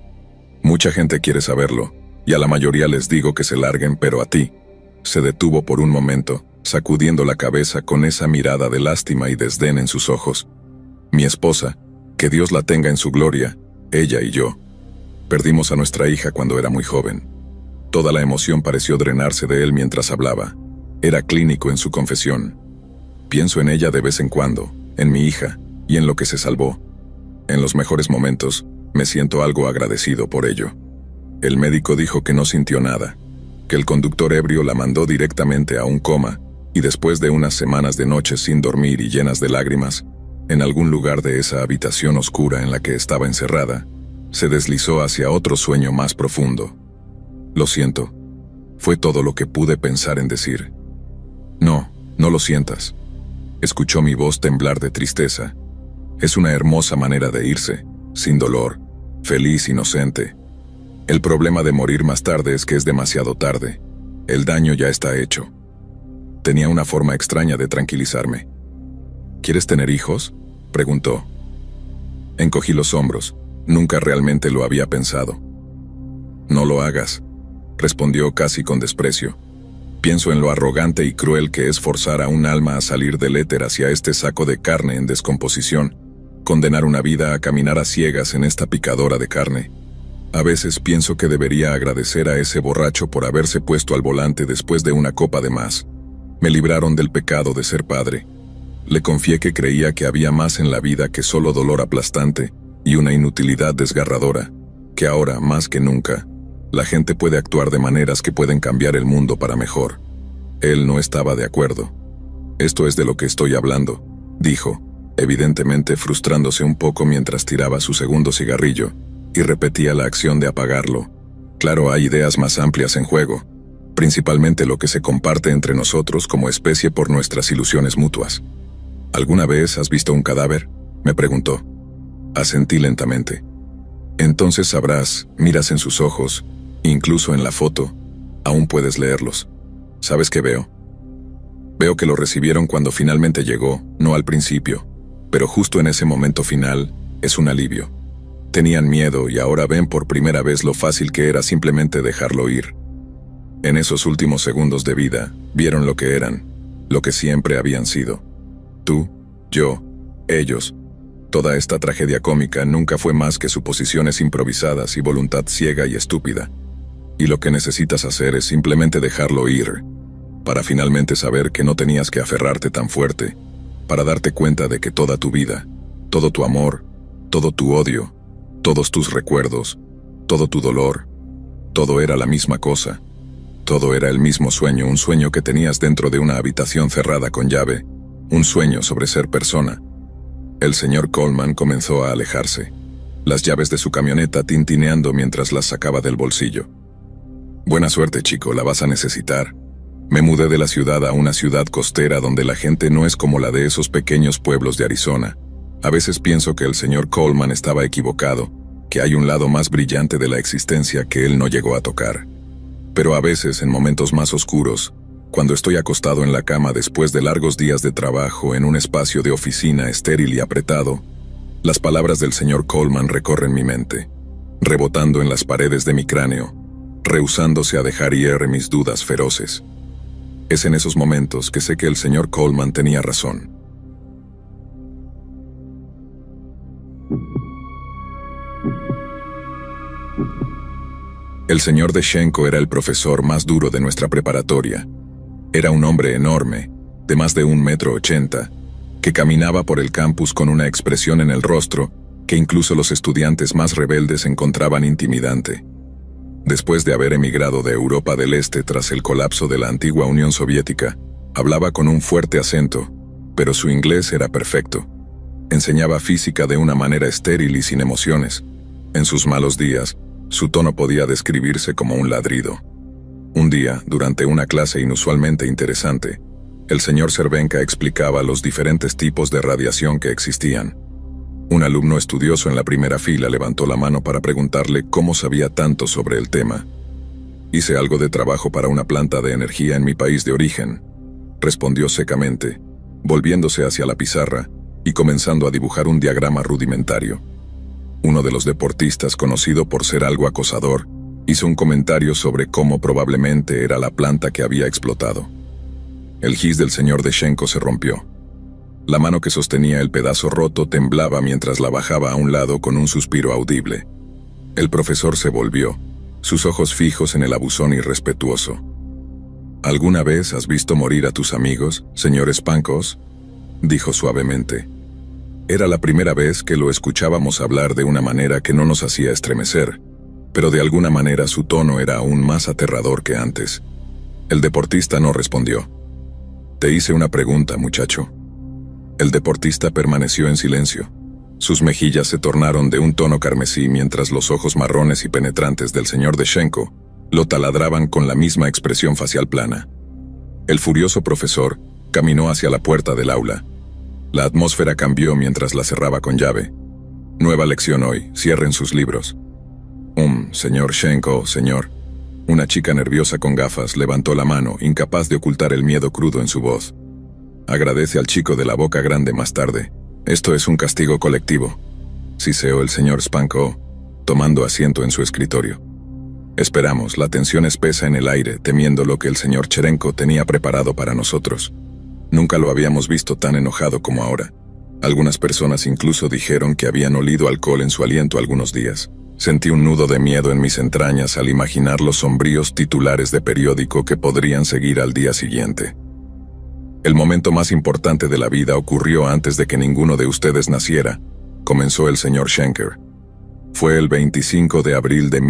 Speaker 1: Mucha gente quiere saberlo, y a la mayoría les digo que se larguen, pero a ti. Se detuvo por un momento, sacudiendo la cabeza con esa mirada de lástima y desdén en sus ojos. Mi esposa, que Dios la tenga en su gloria, ella y yo. Perdimos a nuestra hija cuando era muy joven. Toda la emoción pareció drenarse de él mientras hablaba. Era clínico en su confesión. Pienso en ella de vez en cuando, en mi hija, y en lo que se salvó. En los mejores momentos, me siento algo agradecido por ello. El médico dijo que no sintió nada, que el conductor ebrio la mandó directamente a un coma, y después de unas semanas de noches sin dormir y llenas de lágrimas, en algún lugar de esa habitación oscura en la que estaba encerrada, se deslizó hacia otro sueño más profundo. Lo siento. Fue todo lo que pude pensar en decir. No, no lo sientas. Escuchó mi voz temblar de tristeza. Es una hermosa manera de irse, sin dolor, feliz, inocente. El problema de morir más tarde es que es demasiado tarde. El daño ya está hecho. Tenía una forma extraña de tranquilizarme. ¿Quieres tener hijos?, preguntó. Encogí los hombros. Nunca realmente lo había pensado. No lo hagas, respondió casi con desprecio. Pienso en lo arrogante y cruel que es forzar a un alma a salir del éter hacia este saco de carne en descomposición, condenar una vida a caminar a ciegas en esta picadora de carne. A veces pienso que debería agradecer a ese borracho por haberse puesto al volante después de una copa de más. Me libraron del pecado de ser padre. Le confié que creía que había más en la vida que solo dolor aplastante y una inutilidad desgarradora, que ahora, más que nunca, la gente puede actuar de maneras que pueden cambiar el mundo para mejor. Él no estaba de acuerdo. Esto es de lo que estoy hablando, dijo, evidentemente frustrándose un poco mientras tiraba su segundo cigarrillo, y repetía la acción de apagarlo. Claro, hay ideas más amplias en juego, principalmente lo que se comparte entre nosotros como especie por nuestras ilusiones mutuas. ¿Alguna vez has visto un cadáver?, me preguntó. Asentí lentamente. Entonces sabrás, miras en sus ojos, incluso en la foto, aún puedes leerlos. ¿Sabes qué veo? Veo que lo recibieron cuando finalmente llegó, no al principio, pero justo en ese momento final, es un alivio. Tenían miedo y ahora ven por primera vez lo fácil que era simplemente dejarlo ir. En esos últimos segundos de vida, vieron lo que eran, lo que siempre habían sido. Tú, yo, ellos. Toda esta tragedia cómica nunca fue más que suposiciones improvisadas y voluntad ciega y estúpida. Y lo que necesitas hacer es simplemente dejarlo ir, para finalmente saber que no tenías que aferrarte tan fuerte, para darte cuenta de que toda tu vida, todo tu amor, todo tu odio, todos tus recuerdos, todo tu dolor, todo era la misma cosa. Todo era el mismo sueño, un sueño que tenías dentro de una habitación cerrada con llave, un sueño sobre ser persona. El señor Coleman comenzó a alejarse, las llaves de su camioneta tintineando mientras las sacaba del bolsillo. Buena suerte, chico, la vas a necesitar, Me mudé de la ciudad a una ciudad costera donde la gente no es como la de esos pequeños pueblos de Arizona. A veces pienso que el señor Coleman estaba equivocado, que hay un lado más brillante de la existencia que él no llegó a tocar. Pero a veces, en momentos más oscuros, cuando estoy acostado en la cama después de largos días de trabajo en un espacio de oficina estéril y apretado, las palabras del señor Coleman recorren mi mente, rebotando en las paredes de mi cráneo, rehusándose a dejar ir mis dudas feroces. Es en esos momentos que sé que el señor Coleman tenía razón. El señor Deschenko era el profesor más duro de nuestra preparatoria. Era un hombre enorme, de más de 1,80 m, que caminaba por el campus con una expresión en el rostro que incluso los estudiantes más rebeldes encontraban intimidante. Después de haber emigrado de Europa del Este tras el colapso de la antigua Unión Soviética, hablaba con un fuerte acento, pero su inglés era perfecto. Enseñaba física de una manera estéril y sin emociones. En sus malos días, su tono podía describirse como un ladrido. Un día, durante una clase inusualmente interesante, el señor Cervenka explicaba los diferentes tipos de radiación que existían. Un alumno estudioso en la primera fila levantó la mano para preguntarle cómo sabía tanto sobre el tema. «Hice algo de trabajo para una planta de energía en mi país de origen», respondió secamente, volviéndose hacia la pizarra y comenzando a dibujar un diagrama rudimentario. Uno de los deportistas, conocido por ser algo acosador, hizo un comentario sobre cómo probablemente era la planta que había explotado. El gis del señor Deschenko se rompió. La mano que sostenía el pedazo roto temblaba mientras la bajaba a un lado con un suspiro audible. El profesor se volvió, sus ojos fijos en el abusón irrespetuoso. «¿Alguna vez has visto morir a tus amigos, señor Spankos?», dijo suavemente. Era la primera vez que lo escuchábamos hablar de una manera que no nos hacía estremecer, pero de alguna manera su tono era aún más aterrador que antes. El deportista no respondió. «Te hice una pregunta, muchacho». El deportista permaneció en silencio. Sus mejillas se tornaron de un tono carmesí mientras los ojos marrones y penetrantes del señor Deschenko lo taladraban con la misma expresión facial plana. El furioso profesor caminó hacia la puerta del aula. La atmósfera cambió mientras la cerraba con llave. «Nueva lección hoy, cierren sus libros». Señor Deschenko, señor». Una chica nerviosa con gafas levantó la mano, incapaz de ocultar el miedo crudo en su voz. «Agradece al chico de la boca grande más tarde. Esto es un castigo colectivo», siseó el señor Spanko, tomando asiento en su escritorio. Esperamos, la tensión espesa en el aire, temiendo lo que el señor Cherenko tenía preparado para nosotros. Nunca lo habíamos visto tan enojado como ahora. Algunas personas incluso dijeron que habían olido alcohol en su aliento algunos días. Sentí un nudo de miedo en mis entrañas al imaginar los sombríos titulares de periódico que podrían seguir al día siguiente. «El momento más importante de la vida ocurrió antes de que ninguno de ustedes naciera», comenzó el señor Schenker. «Fue el 25 de abril de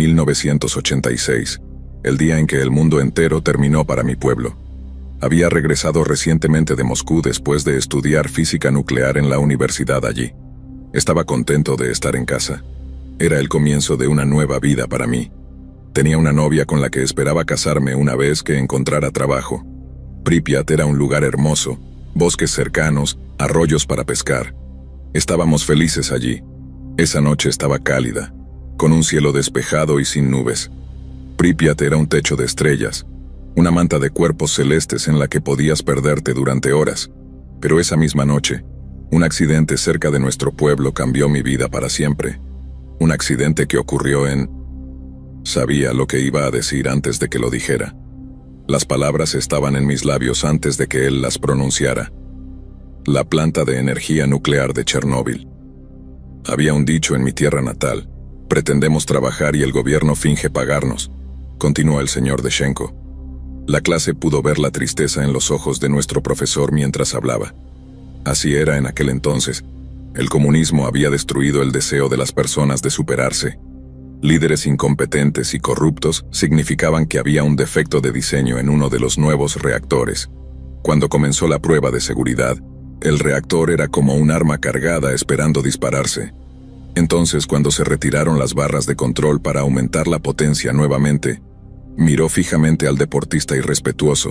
Speaker 1: 1986, el día en que el mundo entero terminó para mi pueblo. Había regresado recientemente de Moscú después de estudiar física nuclear en la universidad allí. Estaba contento de estar en casa. Era el comienzo de una nueva vida para mí. Tenía una novia con la que esperaba casarme una vez que encontrara trabajo. Pripyat era un lugar hermoso, bosques cercanos, arroyos para pescar. Estábamos felices allí. Esa noche estaba cálida, con un cielo despejado y sin nubes. Pripyat era un techo de estrellas, una manta de cuerpos celestes en la que podías perderte durante horas. Pero esa misma noche, un accidente cerca de nuestro pueblo cambió mi vida para siempre. Un accidente que ocurrió en... Sabía lo que iba a decir antes de que lo dijera. Las palabras estaban en mis labios antes de que él las pronunciara. La planta de energía nuclear de Chernóbil. Había un dicho en mi tierra natal: pretendemos trabajar y el gobierno finge pagarnos, continuó el señor Deschenko. La clase pudo ver la tristeza en los ojos de nuestro profesor mientras hablaba. Así era en aquel entonces. El comunismo había destruido el deseo de las personas de superarse. Líderes incompetentes y corruptos significaban que había un defecto de diseño en uno de los nuevos reactores. Cuando comenzó la prueba de seguridad, el reactor era como un arma cargada esperando dispararse. Entonces, cuando se retiraron las barras de control para aumentar la potencia nuevamente, miró fijamente al deportista irrespetuoso,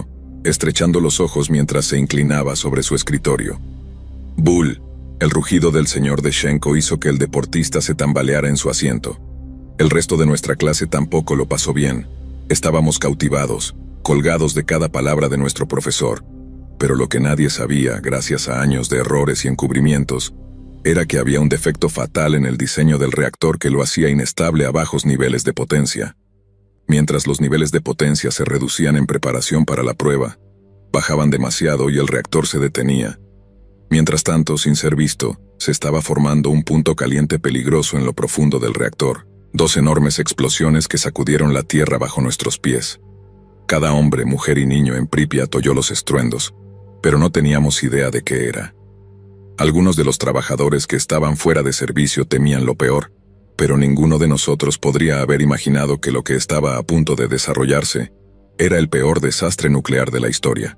Speaker 1: estrechando los ojos mientras se inclinaba sobre su escritorio. «Bull», el rugido del señor Deschenko hizo que el deportista se tambaleara en su asiento. El resto de nuestra clase tampoco lo pasó bien. Estábamos cautivados, colgados de cada palabra de nuestro profesor. Pero lo que nadie sabía, gracias a años de errores y encubrimientos, era que había un defecto fatal en el diseño del reactor que lo hacía inestable a bajos niveles de potencia. Mientras los niveles de potencia se reducían en preparación para la prueba, bajaban demasiado y el reactor se detenía. Mientras tanto, sin ser visto, se estaba formando un punto caliente peligroso en lo profundo del reactor. 2 enormes explosiones que sacudieron la tierra bajo nuestros pies. Cada hombre, mujer y niño en Pripyat oyó los estruendos, pero no teníamos idea de qué era. Algunos de los trabajadores que estaban fuera de servicio temían lo peor, pero ninguno de nosotros podría haber imaginado que lo que estaba a punto de desarrollarse era el peor desastre nuclear de la historia.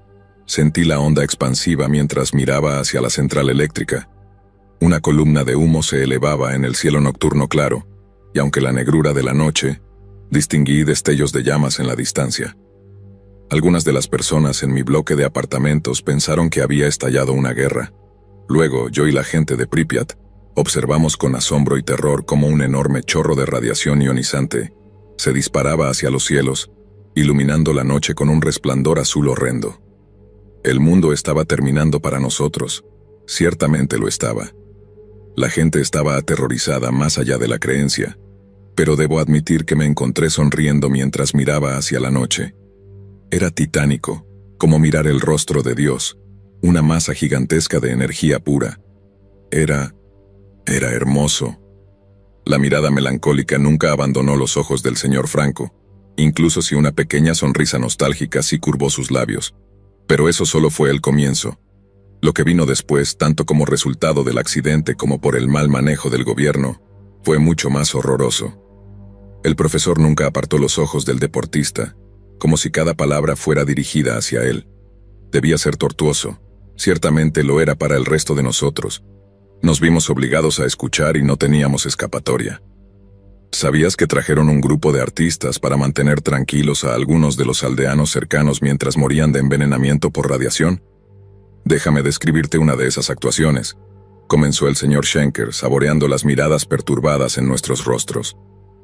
Speaker 1: Sentí la onda expansiva mientras miraba hacia la central eléctrica. Una columna de humo se elevaba en el cielo nocturno claro, y aunque la negrura de la noche, distinguí destellos de llamas en la distancia. Algunas de las personas en mi bloque de apartamentos pensaron que había estallado una guerra. Luego, yo y la gente de Pripyat observamos con asombro y terror cómo un enorme chorro de radiación ionizante se disparaba hacia los cielos, iluminando la noche con un resplandor azul horrendo. El mundo estaba terminando para nosotros. Ciertamente lo estaba. La gente estaba aterrorizada más allá de la creencia, pero debo admitir que me encontré sonriendo mientras miraba hacia la noche. Era titánico, como mirar el rostro de Dios, una masa gigantesca de energía pura. Era hermoso. La mirada melancólica nunca abandonó los ojos del señor Franco, incluso si una pequeña sonrisa nostálgica sí curvó sus labios. Pero eso solo fue el comienzo. Lo que vino después, tanto como resultado del accidente como por el mal manejo del gobierno, fue mucho más horroroso. El profesor nunca apartó los ojos del deportista, como si cada palabra fuera dirigida hacia él. Debía ser tortuoso. Ciertamente lo era para el resto de nosotros. Nos vimos obligados a escuchar y no teníamos escapatoria. ¿Sabías que trajeron un grupo de artistas para mantener tranquilos a algunos de los aldeanos cercanos mientras morían de envenenamiento por radiación? Déjame describirte una de esas actuaciones, comenzó el señor Schenker, saboreando las miradas perturbadas en nuestros rostros.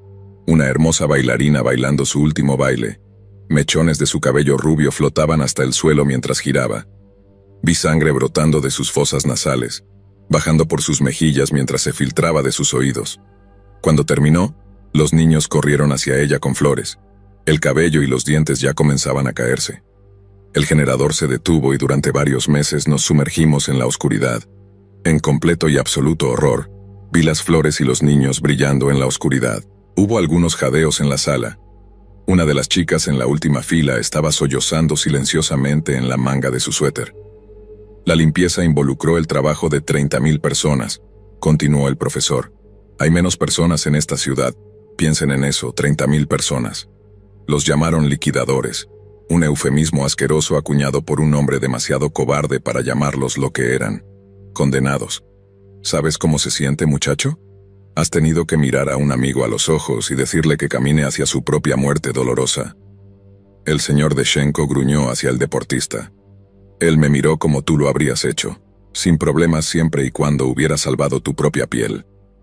Speaker 1: Una hermosa bailarina bailando su último baile. Mechones de su cabello rubio flotaban hasta el suelo mientras giraba. Vi sangre brotando de sus fosas nasales, bajando por sus mejillas mientras se filtraba de sus oídos. Cuando terminó, los niños corrieron hacia ella con flores. El cabello y los dientes ya comenzaban a caerse. El generador se detuvo y durante varios meses nos sumergimos en la oscuridad. En completo y absoluto horror, vi las flores y los niños brillando en la oscuridad. Hubo algunos jadeos en la sala. Una de las chicas en la última fila estaba sollozando silenciosamente en la manga de su suéter. La limpieza involucró el trabajo de 30.000 personas, continuó el profesor. Hay menos personas en esta ciudad. Piensen en eso, 30.000 personas. Los llamaron liquidadores, un eufemismo asqueroso acuñado por un hombre demasiado cobarde para llamarlos lo que eran. Condenados. ¿Sabes cómo se siente, muchacho? Has tenido que mirar a un amigo a los ojos y decirle que camine hacia su propia muerte dolorosa. El señor Deschenko gruñó hacia el deportista. Él me miró como tú lo habrías hecho, sin problemas siempre y cuando hubieras salvado tu propia piel.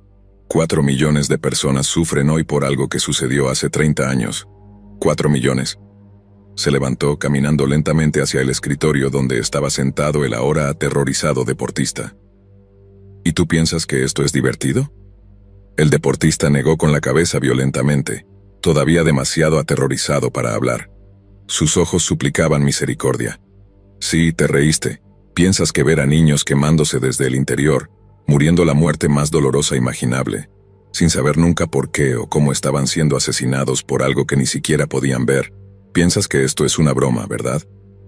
Speaker 1: 4 millones de personas sufren hoy por algo que sucedió hace 30 años. 4 millones. Se levantó caminando lentamente hacia el escritorio donde estaba sentado el ahora aterrorizado deportista. ¿Y tú piensas que esto es divertido? El deportista negó con la cabeza violentamente, todavía demasiado aterrorizado para hablar. Sus ojos suplicaban misericordia. Sí, te reíste. Piensas que ver a niños quemándose desde el interior, muriendo la muerte más dolorosa imaginable, sin saber nunca por qué o cómo estaban siendo asesinados por algo que ni siquiera podían ver. Piensas que esto es una broma, ¿verdad?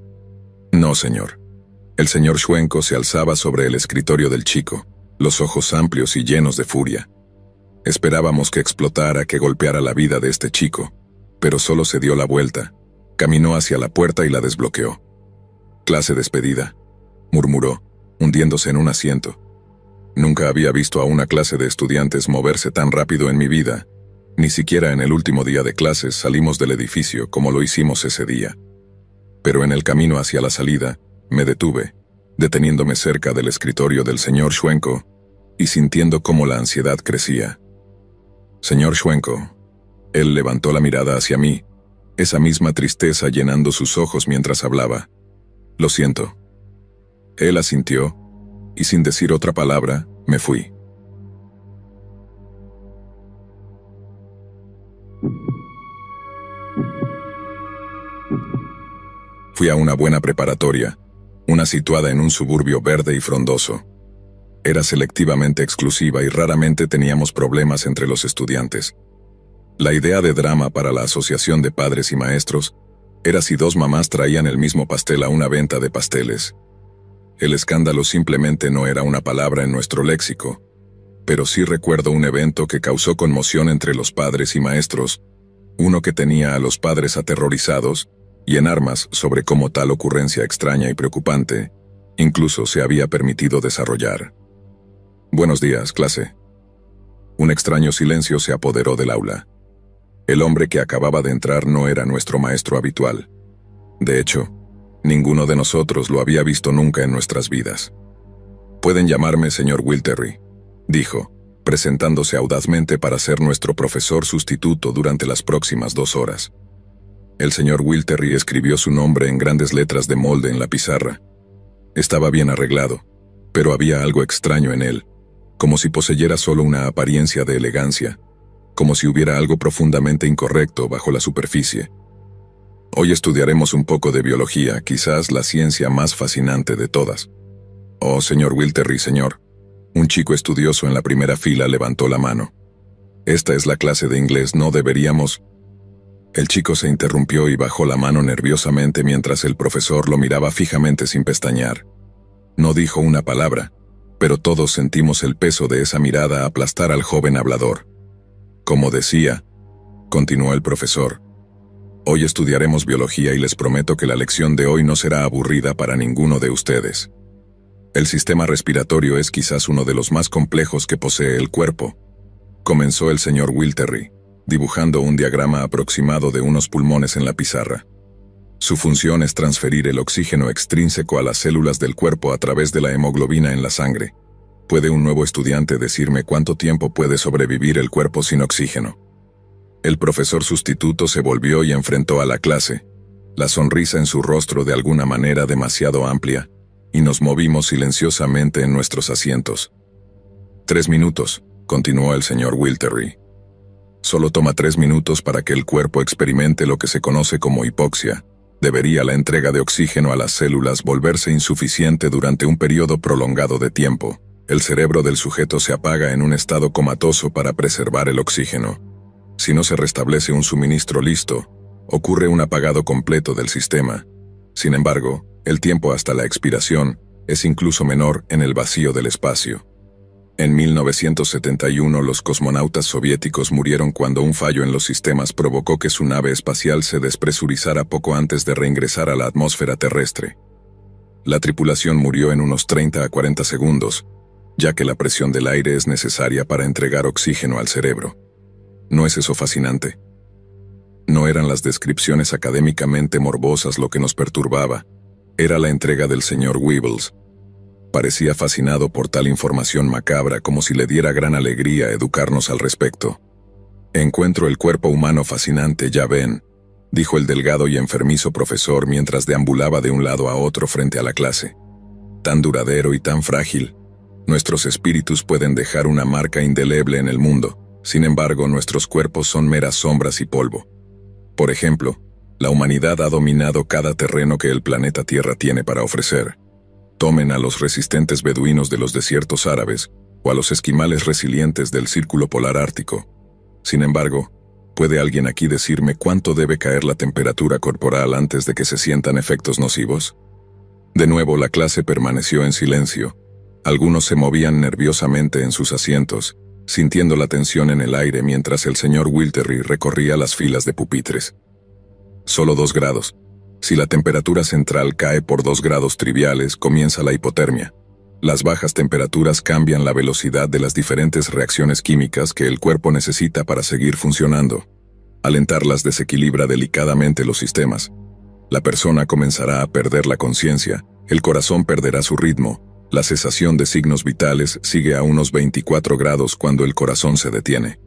Speaker 1: No, señor. El señor Schwenko se alzaba sobre el escritorio del chico, los ojos amplios y llenos de furia. Esperábamos que explotara, que golpeara la vida de este chico, pero solo se dio la vuelta, caminó hacia la puerta y la desbloqueó. Clase despedida, murmuró, hundiéndose en un asiento. Nunca había visto a una clase de estudiantes moverse tan rápido en mi vida. Ni siquiera en el último día de clases salimos del edificio como lo hicimos ese día. pero en el camino hacia la salida, me detuve, deteniéndome cerca del escritorio del señor Schwenko y sintiendo cómo la ansiedad crecía. Señor Schwenko. Él levantó la mirada hacia mí, esa misma tristeza llenando sus ojos mientras hablaba. Lo siento. Él asintió, y sin decir otra palabra, me fui. Fui a una buena preparatoria, una situada en un suburbio verde y frondoso. Era selectivamente exclusiva y raramente teníamos problemas entre los estudiantes. La idea de drama para la asociación de padres y maestros era si dos mamás traían el mismo pastel a una venta de pasteles. El escándalo simplemente no era una palabra en nuestro léxico, pero sí recuerdo un evento que causó conmoción entre los padres y maestros, uno que tenía a los padres aterrorizados y en armas sobre cómo tal ocurrencia extraña y preocupante incluso se había permitido desarrollar. Buenos días, clase. Un extraño silencio se apoderó del aula. El hombre que acababa de entrar no era nuestro maestro habitual. De hecho, ninguno de nosotros lo había visto nunca en nuestras vidas. Pueden llamarme señor Wilterry, dijo, presentándose audazmente para ser nuestro profesor sustituto durante las próximas 2 horas. El señor Wilterry escribió su nombre en grandes letras de molde en la pizarra. Estaba bien arreglado, pero había algo extraño en él, como si poseyera solo una apariencia de elegancia, como si hubiera algo profundamente incorrecto bajo la superficie. Hoy estudiaremos un poco de biología, quizás la ciencia más fascinante de todas. Oh, señor Wilterry, señor. Un chico estudioso en la primera fila levantó la mano. Esta es la clase de inglés, no deberíamos... El chico se interrumpió y bajó la mano nerviosamente mientras el profesor lo miraba fijamente sin pestañear. No dijo una palabra, pero todos sentimos el peso de esa mirada aplastar al joven hablador. Como decía, continuó el profesor, hoy estudiaremos biología y les prometo que la lección de hoy no será aburrida para ninguno de ustedes. El sistema respiratorio es quizás uno de los más complejos que posee el cuerpo, comenzó el señor Wilterry, dibujando un diagrama aproximado de unos pulmones en la pizarra. Su función es transferir el oxígeno extrínseco a las células del cuerpo a través de la hemoglobina en la sangre. ¿Puede un nuevo estudiante decirme cuánto tiempo puede sobrevivir el cuerpo sin oxígeno? El profesor sustituto se volvió y enfrentó a la clase, la sonrisa en su rostro de alguna manera demasiado amplia, y nos movimos silenciosamente en nuestros asientos. 3 minutos, continuó el señor Wilterry. Solo toma 3 minutos para que el cuerpo experimente lo que se conoce como hipoxia. Debería la entrega de oxígeno a las células volverse insuficiente durante un periodo prolongado de tiempo. El cerebro del sujeto se apaga en un estado comatoso para preservar el oxígeno. Si no se restablece un suministro listo, ocurre un apagado completo del sistema. Sin embargo, el tiempo hasta la expiración es incluso menor en el vacío del espacio. En 1971 los cosmonautas soviéticos murieron cuando un fallo en los sistemas provocó que su nave espacial se despresurizara poco antes de reingresar a la atmósfera terrestre. La tripulación murió en unos 30 a 40 segundos, ya que la presión del aire es necesaria para entregar oxígeno al cerebro. ¿No es eso fascinante? No eran las descripciones académicamente morbosas lo que nos perturbaba, era la entrega del señor Weebles. Parecía fascinado por tal información macabra como si le diera gran alegría educarnos al respecto. Encuentro el cuerpo humano fascinante, ya ven, dijo el delgado y enfermizo profesor mientras deambulaba de un lado a otro frente a la clase. Tan duradero y tan frágil. Nuestros espíritus pueden dejar una marca indeleble en el mundo, sin embargo nuestros cuerpos son meras sombras y polvo. Por ejemplo, la humanidad ha dominado cada terreno que el planeta Tierra tiene para ofrecer. Tomen a los resistentes beduinos de los desiertos árabes o a los esquimales resilientes del círculo polar ártico. Sin embargo, ¿puede alguien aquí decirme cuánto debe caer la temperatura corporal antes de que se sientan efectos nocivos? De nuevo la clase permaneció en silencio. Algunos se movían nerviosamente en sus asientos, sintiendo la tensión en el aire mientras el señor Wilterry recorría las filas de pupitres. Solo 2 grados. Si la temperatura central cae por 2 grados triviales, comienza la hipotermia. Las bajas temperaturas cambian la velocidad de las diferentes reacciones químicas que el cuerpo necesita para seguir funcionando. Alentarlas desequilibra delicadamente los sistemas. La persona comenzará a perder la conciencia, el corazón perderá su ritmo, la cesación de signos vitales sigue a unos 24 grados cuando el corazón se detiene.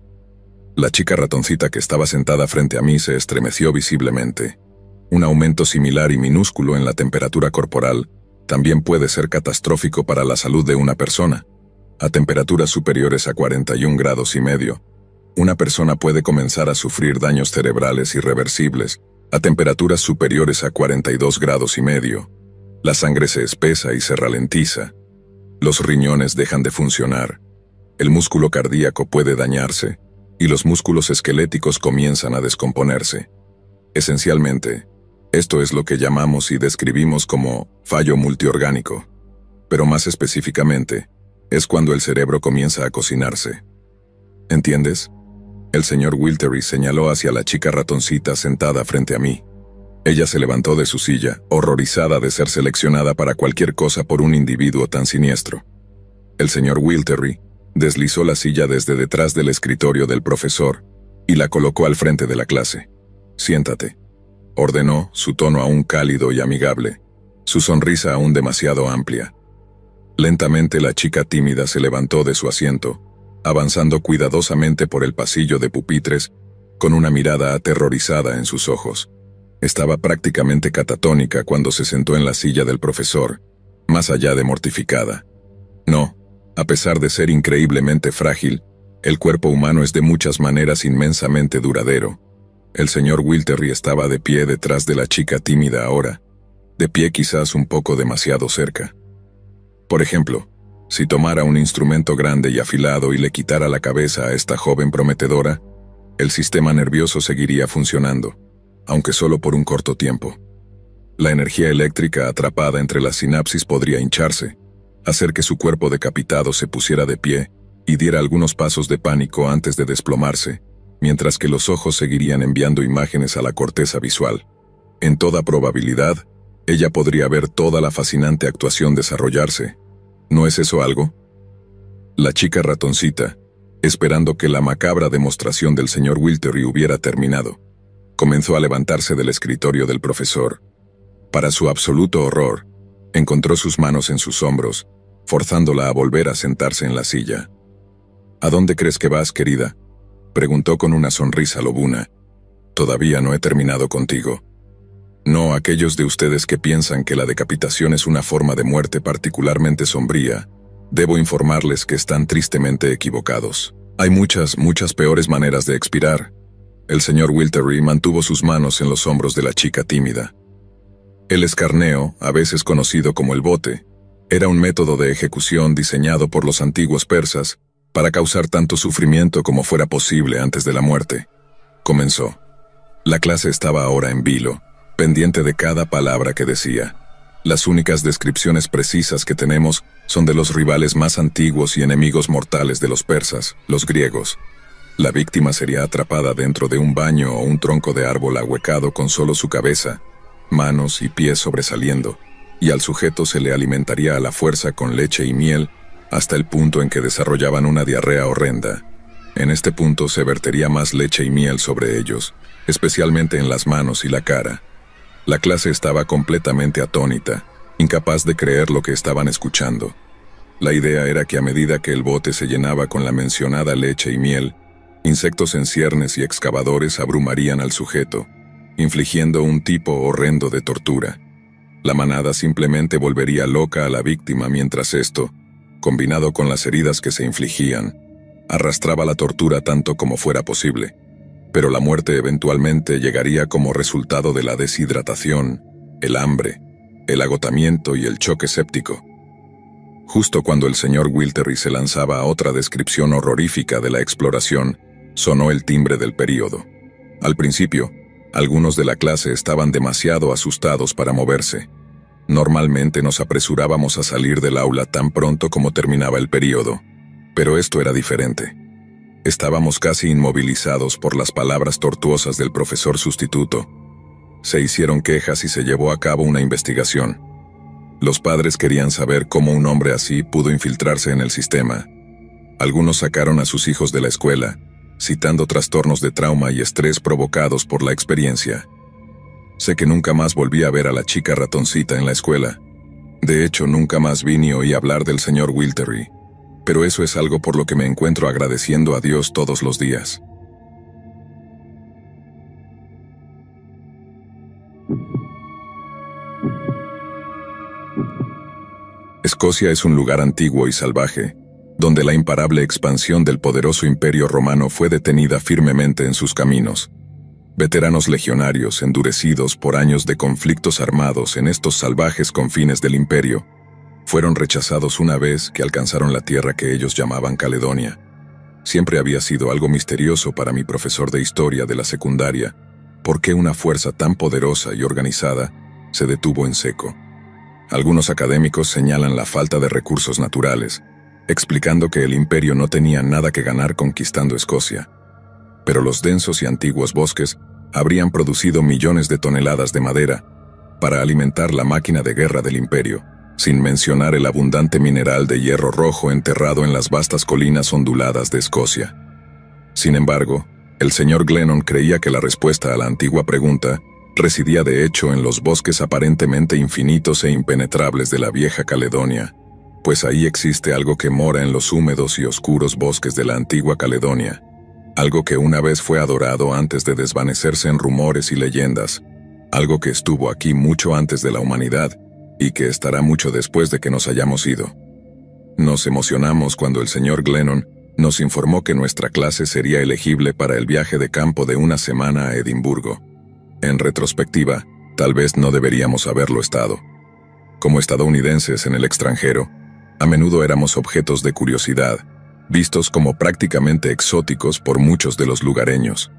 Speaker 1: La chica ratoncita que estaba sentada frente a mí se estremeció visiblemente. Un aumento similar y minúsculo en la temperatura corporal también puede ser catastrófico para la salud de una persona. A temperaturas superiores a 41 grados y medio, una persona puede comenzar a sufrir daños cerebrales irreversibles. A temperaturas superiores a 42 grados y medio, la sangre se espesa y se ralentiza. Los riñones dejan de funcionar. El músculo cardíaco puede dañarse y los músculos esqueléticos comienzan a descomponerse. Esencialmente, esto es lo que llamamos y describimos como fallo multiorgánico. Pero más específicamente, es cuando el cerebro comienza a cocinarse. ¿Entiendes? El señor Wiltery señaló hacia la chica ratoncita sentada frente a mí. Ella se levantó de su silla, horrorizada de ser seleccionada para cualquier cosa por un individuo tan siniestro. El señor Wiltery deslizó la silla desde detrás del escritorio del profesor y la colocó al frente de la clase. «Siéntate», ordenó, su tono aún cálido y amigable, su sonrisa aún demasiado amplia. Lentamente la chica tímida se levantó de su asiento, avanzando cuidadosamente por el pasillo de pupitres, con una mirada aterrorizada en sus ojos. Estaba prácticamente catatónica cuando se sentó en la silla del profesor, más allá de mortificada. No, a pesar de ser increíblemente frágil, el cuerpo humano es de muchas maneras inmensamente duradero. El señor Wiltery estaba de pie detrás de la chica tímida ahora, de pie quizás un poco demasiado cerca. Por ejemplo, si tomara un instrumento grande y afilado y le quitara la cabeza a esta joven prometedora, el sistema nervioso seguiría funcionando, aunque solo por un corto tiempo. La energía eléctrica atrapada entre las sinapsis podría hincharse, hacer que su cuerpo decapitado se pusiera de pie y diera algunos pasos de pánico antes de desplomarse, mientras que los ojos seguirían enviando imágenes a la corteza visual. En toda probabilidad, ella podría ver toda la fascinante actuación desarrollarse. ¿No es eso algo? La chica ratoncita, esperando que la macabra demostración del señor Wiltery hubiera terminado, comenzó a levantarse del escritorio del profesor. Para su absoluto horror, encontró sus manos en sus hombros, forzándola a volver a sentarse en la silla. «¿A dónde crees que vas, querida?», preguntó con una sonrisa lobuna. «Todavía no he terminado contigo. No, aquellos de ustedes que piensan que la decapitación es una forma de muerte particularmente sombría, debo informarles que están tristemente equivocados. Hay muchas peores maneras de expirar». El señor Wiltery mantuvo sus manos en los hombros de la chica tímida. El escarneo, a veces conocido como el bote, era un método de ejecución diseñado por los antiguos persas para causar tanto sufrimiento como fuera posible antes de la muerte. Comenzó. La clase estaba ahora en vilo, pendiente de cada palabra que decía. Las únicas descripciones precisas que tenemos son de los rivales más antiguos y enemigos mortales de los persas, los griegos. La víctima sería atrapada dentro de un baño o un tronco de árbol ahuecado con solo su cabeza, manos y pies sobresaliendo, y al sujeto se le alimentaría a la fuerza con leche y miel hasta el punto en que desarrollaban una diarrea horrenda. En este punto se vertería más leche y miel sobre ellos, especialmente en las manos y la cara. La clase estaba completamente atónita, incapaz de creer lo que estaban escuchando. La idea era que a medida que el bote se llenaba con la mencionada leche y miel, insectos en ciernes y excavadores abrumarían al sujeto, infligiendo un tipo horrendo de tortura. La manada simplemente volvería loca a la víctima mientras esto, combinado con las heridas que se infligían, arrastraba la tortura tanto como fuera posible. Pero la muerte eventualmente llegaría como resultado de la deshidratación, el hambre, el agotamiento y el choque séptico. Justo cuando el señor Wiltery se lanzaba a otra descripción horrorífica de la exploración, sonó el timbre del período. Al principio, algunos de la clase estaban demasiado asustados para moverse. Normalmente nos apresurábamos a salir del aula tan pronto como terminaba el período, pero esto era diferente. Estábamos casi inmovilizados por las palabras tortuosas del profesor sustituto. Se hicieron quejas y se llevó a cabo una investigación. Los padres querían saber cómo un hombre así pudo infiltrarse en el sistema. Algunos sacaron a sus hijos de la escuela, citando trastornos de trauma y estrés provocados por la experiencia. Sé que nunca más volví a ver a la chica ratoncita en la escuela. De hecho, nunca más vi ni oí hablar del señor Wiltery. Pero eso es algo por lo que me encuentro agradeciendo a Dios todos los días. Escocia es un lugar antiguo y salvaje, donde la imparable expansión del poderoso imperio romano fue detenida firmemente en sus caminos. Veteranos legionarios, endurecidos por años de conflictos armados en estos salvajes confines del imperio, fueron rechazados una vez que alcanzaron la tierra que ellos llamaban Caledonia. Siempre había sido algo misterioso para mi profesor de historia de la secundaria, por qué una fuerza tan poderosa y organizada se detuvo en seco. Algunos académicos señalan la falta de recursos naturales, explicando que el imperio no tenía nada que ganar conquistando Escocia. Pero los densos y antiguos bosques habrían producido millones de toneladas de madera para alimentar la máquina de guerra del imperio, sin mencionar el abundante mineral de hierro rojo enterrado en las vastas colinas onduladas de Escocia. Sin embargo, el señor Glennon creía que la respuesta a la antigua pregunta residía de hecho en los bosques aparentemente infinitos e impenetrables de la vieja Caledonia, pues ahí existe algo que mora en los húmedos y oscuros bosques de la antigua Caledonia, algo que una vez fue adorado antes de desvanecerse en rumores y leyendas, algo que estuvo aquí mucho antes de la humanidad y que estará mucho después de que nos hayamos ido. Nos emocionamos cuando el señor Glennon nos informó que nuestra clase sería elegible para el viaje de campo de una semana a Edimburgo. En retrospectiva, tal vez no deberíamos haberlo estado. Como estadounidenses en el extranjero, a menudo éramos objetos de curiosidad, vistos como prácticamente exóticos por muchos de los lugareños.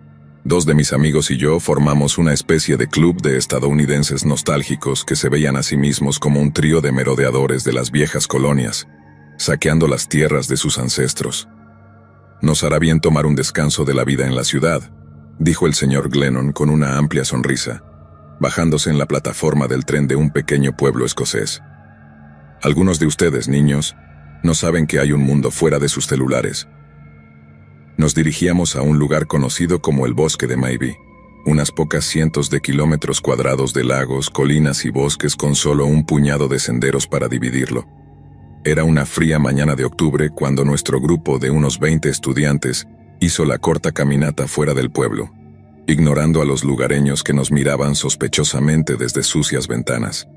Speaker 1: 2 de mis amigos y yo formamos una especie de club de estadounidenses nostálgicos que se veían a sí mismos como un trío de merodeadores de las viejas colonias, saqueando las tierras de sus ancestros. Nos hará bien tomar un descanso de la vida en la ciudad, dijo el señor Glennon con una amplia sonrisa, bajándose en la plataforma del tren de un pequeño pueblo escocés. Algunos de ustedes, niños, no saben que hay un mundo fuera de sus celulares. Nos dirigíamos a un lugar conocido como el Bosque de Maybe, unas pocas cientos de kilómetros cuadrados de lagos, colinas y bosques con solo un puñado de senderos para dividirlo. Era una fría mañana de octubre cuando nuestro grupo de unos 20 estudiantes hizo la corta caminata fuera del pueblo, ignorando a los lugareños que nos miraban sospechosamente desde sucias ventanas.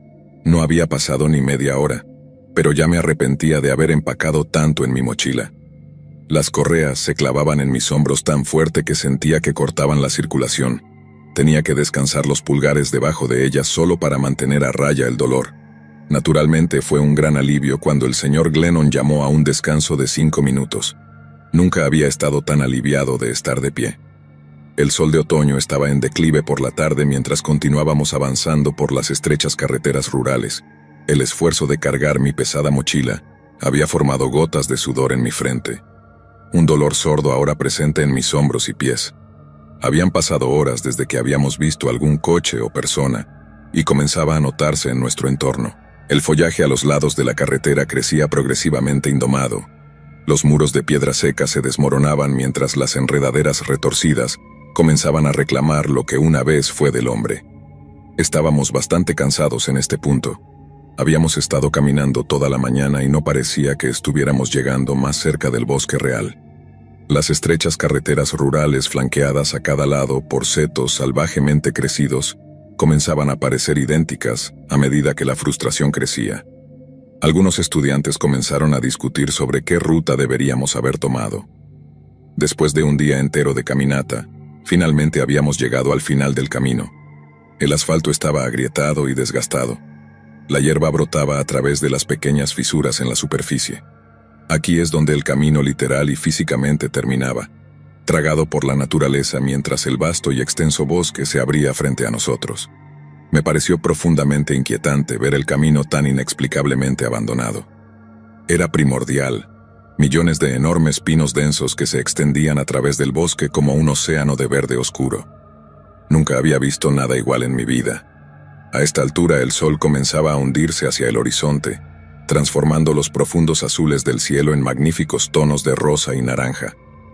Speaker 1: No había pasado ni media hora, pero ya me arrepentía de haber empacado tanto en mi mochila. Las correas se clavaban en mis hombros tan fuerte que sentía que cortaban la circulación. Tenía que descansar los pulgares debajo de ellas solo para mantener a raya el dolor. Naturalmente fue un gran alivio cuando el señor Glennon llamó a un descanso de 5 minutos. Nunca había estado tan aliviado de estar de pie. El sol de otoño estaba en declive por la tarde mientras continuábamos avanzando por las estrechas carreteras rurales. El esfuerzo de cargar mi pesada mochila había formado gotas de sudor en mi frente. Un dolor sordo ahora presente en mis hombros y pies. Habían pasado horas desde que habíamos visto algún coche o persona, y comenzaba a notarse en nuestro entorno. El follaje a los lados de la carretera crecía progresivamente indomado. Los muros de piedra seca se desmoronaban mientras las enredaderas retorcidas comenzaban a reclamar lo que una vez fue del hombre. Estábamos bastante cansados en este punto. Habíamos estado caminando toda la mañana y no parecía que estuviéramos llegando más cerca del bosque real. Las estrechas carreteras rurales flanqueadas a cada lado por setos salvajemente crecidos comenzaban a parecer idénticas a medida que la frustración crecía. Algunos estudiantes comenzaron a discutir sobre qué ruta deberíamos haber tomado. Después de un día entero de caminata, finalmente habíamos llegado al final del camino. El asfalto estaba agrietado y desgastado. La hierba brotaba a través de las pequeñas fisuras en la superficie. Aquí es donde el camino literal y físicamente terminaba, tragado por la naturaleza mientras el vasto y extenso bosque se abría frente a nosotros. Me pareció profundamente inquietante ver el camino tan inexplicablemente abandonado. Era primordial, millones de enormes pinos densos que se extendían a través del bosque como un océano de verde oscuro. Nunca había visto nada igual en mi vida. A esta altura el sol comenzaba a hundirse hacia el horizonte, transformando los profundos azules del cielo en magníficos tonos de rosa y naranja.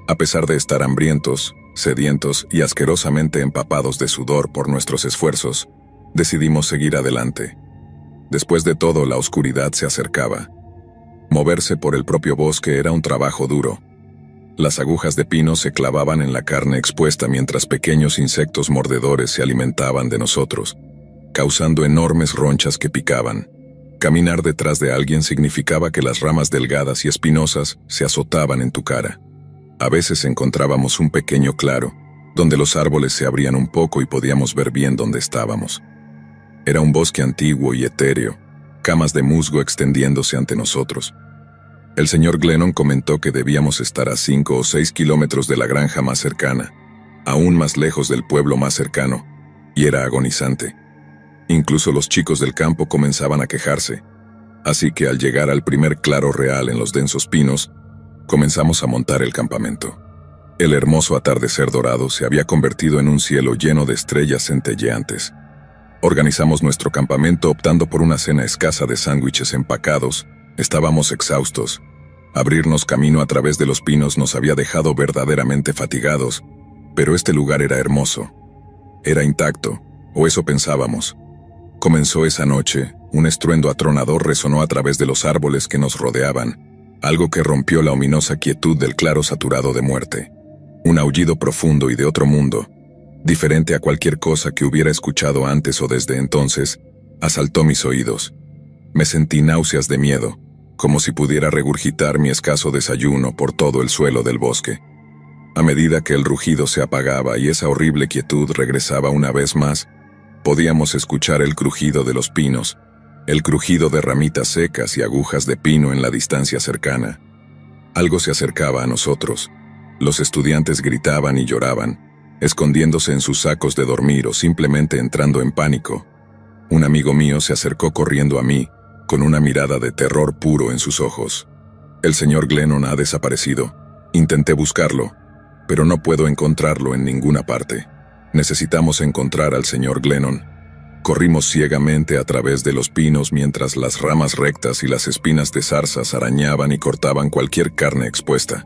Speaker 1: A pesar de estar hambrientos, sedientos y asquerosamente empapados de sudor por nuestros esfuerzos, decidimos seguir adelante. Después de todo, la oscuridad se acercaba. Moverse por el propio bosque era un trabajo duro. Las agujas de pino se clavaban en la carne expuesta mientras pequeños insectos mordedores se alimentaban de nosotros, causando enormes ronchas que picaban. Caminar detrás de alguien significaba que las ramas delgadas y espinosas se azotaban en tu cara. A veces encontrábamos un pequeño claro, donde los árboles se abrían un poco y podíamos ver bien dónde estábamos. Era un bosque antiguo y etéreo, camas de musgo extendiéndose ante nosotros. El señor Glennon comentó que debíamos estar a 5 o 6 kilómetros de la granja más cercana, aún más lejos del pueblo más cercano, y era agonizante. Incluso los chicos del campo comenzaban a quejarse, así que al llegar al primer claro real en los densos pinos, comenzamos a montar el campamento. El hermoso atardecer dorado se había convertido en un cielo lleno de estrellas centelleantes. Organizamos nuestro campamento optando por una cena escasa de sándwiches empacados. Estábamos exhaustos. Abrirnos camino a través de los pinos nos había dejado verdaderamente fatigados, pero este lugar era hermoso. Era intacto, o eso pensábamos. Comenzó esa noche, un estruendo atronador resonó a través de los árboles que nos rodeaban, algo que rompió la ominosa quietud del claro saturado de muerte. Un aullido profundo y de otro mundo, diferente a cualquier cosa que hubiera escuchado antes o desde entonces, asaltó mis oídos. Me sentí náuseas de miedo, como si pudiera regurgitar mi escaso desayuno por todo el suelo del bosque. A medida que el rugido se apagaba y esa horrible quietud regresaba una vez más, podíamos escuchar el crujido de los pinos, el crujido de ramitas secas y agujas de pino en la distancia cercana. Algo se acercaba a nosotros. Los estudiantes gritaban y lloraban, escondiéndose en sus sacos de dormir o simplemente entrando en pánico. Un amigo mío se acercó corriendo a mí, con una mirada de terror puro en sus ojos. El señor Glennon ha desaparecido. Intenté buscarlo, pero no puedo encontrarlo en ninguna parte. Necesitamos encontrar al señor Glennon. Corrimos ciegamente a través de los pinos mientras las ramas rectas y las espinas de zarzas arañaban y cortaban cualquier carne expuesta.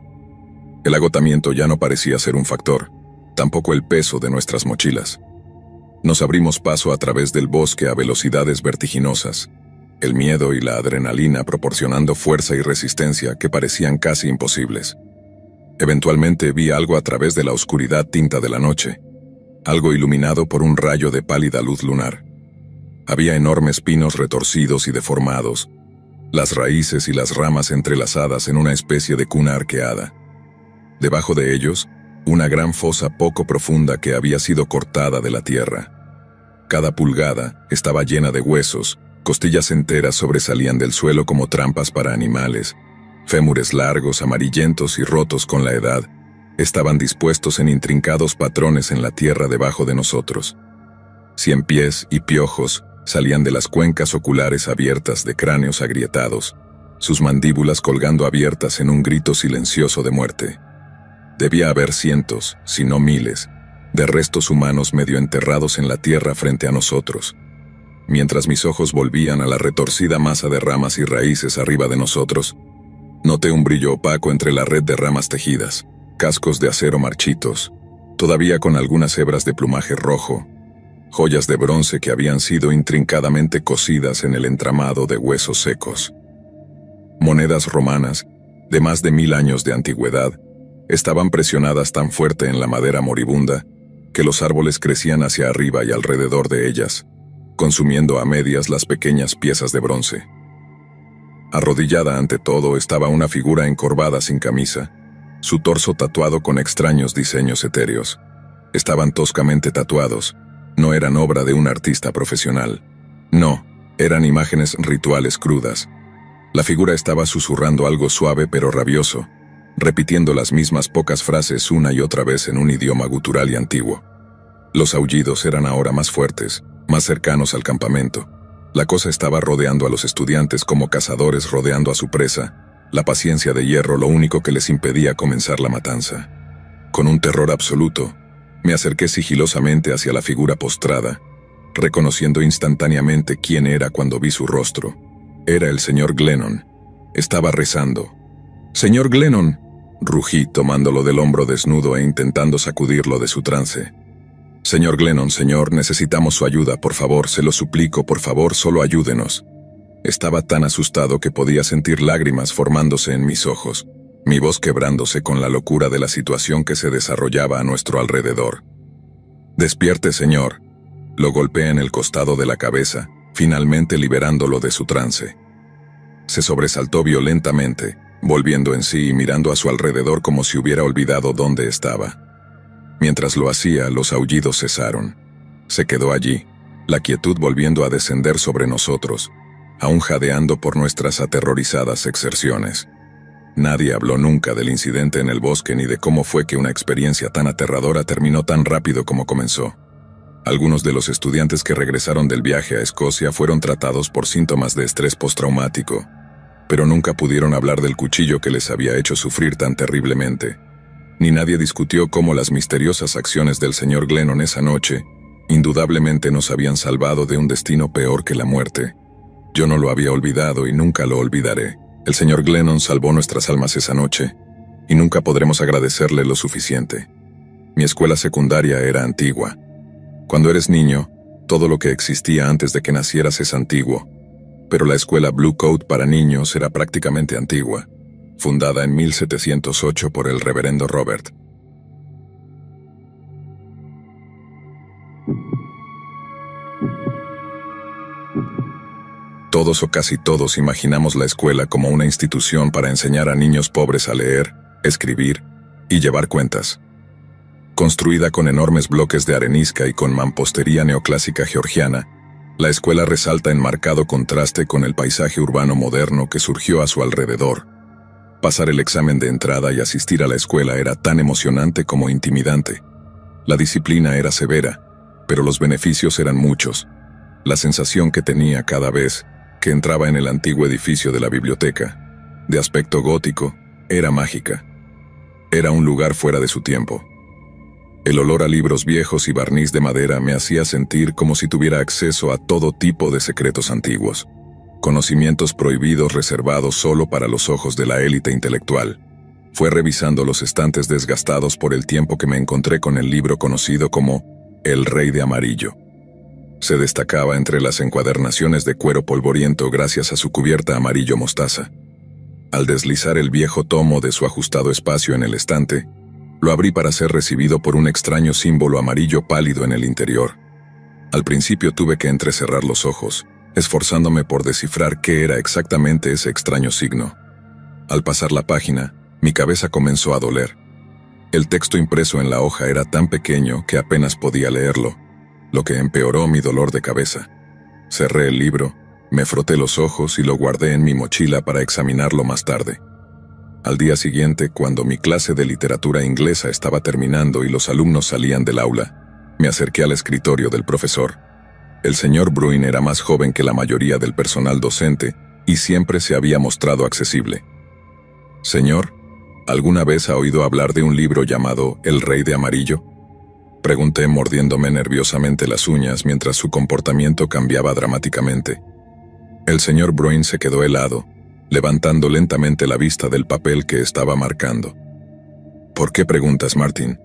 Speaker 1: El agotamiento ya no parecía ser un factor, tampoco el peso de nuestras mochilas. Nos abrimos paso a través del bosque a velocidades vertiginosas, el miedo y la adrenalina proporcionando fuerza y resistencia que parecían casi imposibles. Eventualmente vi algo a través de la oscuridad tinta de la noche, algo iluminado por un rayo de pálida luz lunar. Había enormes pinos retorcidos y deformados, las raíces y las ramas entrelazadas en una especie de cuna arqueada. Debajo de ellos, una gran fosa poco profunda que había sido cortada de la tierra. Cada pulgada estaba llena de huesos, costillas enteras sobresalían del suelo como trampas para animales, fémures largos, amarillentos y rotos con la edad, estaban dispuestos en intrincados patrones en la tierra debajo de nosotros. Ciempiés y piojos salían de las cuencas oculares abiertas de cráneos agrietados, sus mandíbulas colgando abiertas en un grito silencioso de muerte. Debía haber cientos, si no miles, de restos humanos medio enterrados en la tierra frente a nosotros. Mientras mis ojos volvían a la retorcida masa de ramas y raíces arriba de nosotros, noté un brillo opaco entre la red de ramas tejidas, cascos de acero marchitos, todavía con algunas hebras de plumaje rojo, joyas de bronce que habían sido intrincadamente cosidas en el entramado de huesos secos. Monedas romanas, de más de 1000 años de antigüedad, estaban presionadas tan fuerte en la madera moribunda que los árboles crecían hacia arriba y alrededor de ellas, consumiendo a medias las pequeñas piezas de bronce. Arrodillada ante todo estaba una figura encorvada sin camisa, su torso tatuado con extraños diseños etéreos. Estaban toscamente tatuados, no eran obra de un artista profesional. No, eran imágenes rituales crudas. La figura estaba susurrando algo suave pero rabioso, repitiendo las mismas pocas frases una y otra vez en un idioma gutural y antiguo. Los aullidos eran ahora más fuertes, más cercanos al campamento. La cosa estaba rodeando a los estudiantes como cazadores rodeando a su presa, la paciencia de hierro lo único que les impedía comenzar la matanza. Con un terror absoluto, me acerqué sigilosamente hacia la figura postrada, reconociendo instantáneamente quién era cuando vi su rostro. Era el señor Glennon. Estaba rezando. «¡Señor Glennon!», Rugí tomándolo del hombro desnudo e intentando sacudirlo de su trance. Señor Glennon, señor, necesitamos su ayuda, por favor, se lo suplico, por favor, solo ayúdenos. Estaba tan asustado que podía sentir lágrimas formándose en mis ojos, mi voz quebrándose con la locura de la situación que se desarrollaba a nuestro alrededor. Despierte, señor. Lo golpeé en el costado de la cabeza, finalmente liberándolo de su trance. Se sobresaltó violentamente, volviendo en sí y mirando a su alrededor como si hubiera olvidado dónde estaba. Mientras lo hacía, los aullidos cesaron. Se quedó allí, la quietud volviendo a descender sobre nosotros, aún jadeando por nuestras aterrorizadas exerciones. Nadie habló nunca del incidente en el bosque ni de cómo fue que una experiencia tan aterradora terminó tan rápido como comenzó. Algunos de los estudiantes que regresaron del viaje a Escocia fueron tratados por síntomas de estrés postraumático, pero nunca pudieron hablar del cuchillo que les había hecho sufrir tan terriblemente. Ni nadie discutió cómo las misteriosas acciones del señor Glennon esa noche indudablemente nos habían salvado de un destino peor que la muerte. Yo no lo había olvidado y nunca lo olvidaré. El señor Glennon salvó nuestras almas esa noche, y nunca podremos agradecerle lo suficiente. Mi escuela secundaria era antigua. Cuando eres niño, todo lo que existía antes de que nacieras es antiguo, pero la escuela Blue Coat para niños era prácticamente antigua, fundada en 1708 por el reverendo Robert. Todos o casi todos imaginamos la escuela como una institución para enseñar a niños pobres a leer, escribir y llevar cuentas. Construida con enormes bloques de arenisca y con mampostería neoclásica georgiana, la escuela resalta en marcado contraste con el paisaje urbano moderno que surgió a su alrededor. Pasar el examen de entrada y asistir a la escuela era tan emocionante como intimidante. La disciplina era severa, pero los beneficios eran muchos. La sensación que tenía cada vez que entraba en el antiguo edificio de la biblioteca, de aspecto gótico, era mágica. Era un lugar fuera de su tiempo. El olor a libros viejos y barniz de madera me hacía sentir como si tuviera acceso a todo tipo de secretos antiguos, conocimientos prohibidos reservados solo para los ojos de la élite intelectual. Fue revisando los estantes desgastados por el tiempo que me encontré con el libro conocido como El Rey de Amarillo. Se destacaba entre las encuadernaciones de cuero polvoriento gracias a su cubierta amarillo mostaza. Al deslizar el viejo tomo de su ajustado espacio en el estante, lo abrí para ser recibido por un extraño símbolo amarillo pálido en el interior. Al principio tuve que entrecerrar los ojos, esforzándome por descifrar qué era exactamente ese extraño signo. Al pasar la página, mi cabeza comenzó a doler. El texto impreso en la hoja era tan pequeño que apenas podía leerlo, lo que empeoró mi dolor de cabeza. Cerré el libro, me froté los ojos y lo guardé en mi mochila para examinarlo más tarde. Al día siguiente, cuando mi clase de literatura inglesa estaba terminando y los alumnos salían del aula, me acerqué al escritorio del profesor. El señor Bruin era más joven que la mayoría del personal docente y siempre se había mostrado accesible. «Señor, ¿alguna vez ha oído hablar de un libro llamado El Rey de Amarillo?», pregunté mordiéndome nerviosamente las uñas mientras su comportamiento cambiaba dramáticamente. El señor Bruin se quedó helado, levantando lentamente la vista del papel que estaba marcando. «¿Por qué preguntas, Martin?».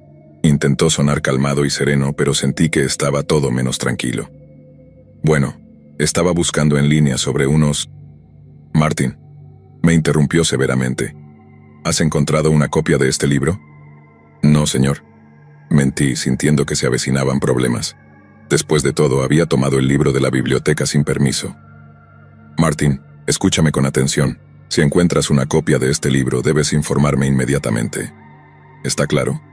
Speaker 1: Intentó sonar calmado y sereno, pero sentí que estaba todo menos tranquilo. «Bueno, estaba buscando en línea sobre unos...». «Martin», me interrumpió severamente. «¿Has encontrado una copia de este libro?». «No, señor». Mentí, sintiendo que se avecinaban problemas. Después de todo, había tomado el libro de la biblioteca sin permiso. «Martin, escúchame con atención. Si encuentras una copia de este libro, debes informarme inmediatamente. ¿Está claro?».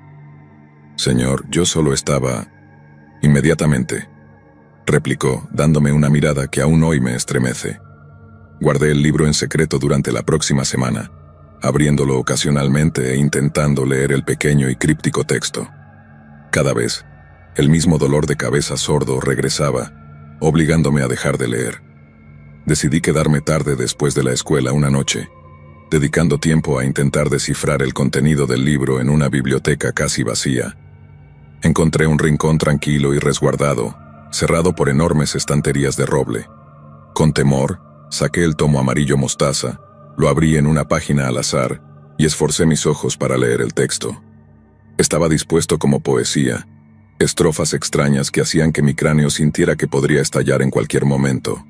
Speaker 1: «Señor, yo solo estaba...». «Inmediatamente», replicó, dándome una mirada que aún hoy me estremece. Guardé el libro en secreto durante la próxima semana, abriéndolo ocasionalmente e intentando leer el pequeño y críptico texto. Cada vez, el mismo dolor de cabeza sordo regresaba, obligándome a dejar de leer. Decidí quedarme tarde después de la escuela una noche, dedicando tiempo a intentar descifrar el contenido del libro en una biblioteca casi vacía. Encontré un rincón tranquilo y resguardado, cerrado por enormes estanterías de roble. Con temor, saqué el tomo amarillo mostaza, lo abrí en una página al azar y esforcé mis ojos para leer el texto. Estaba dispuesto como poesía, estrofas extrañas que hacían que mi cráneo sintiera que podría estallar en cualquier momento.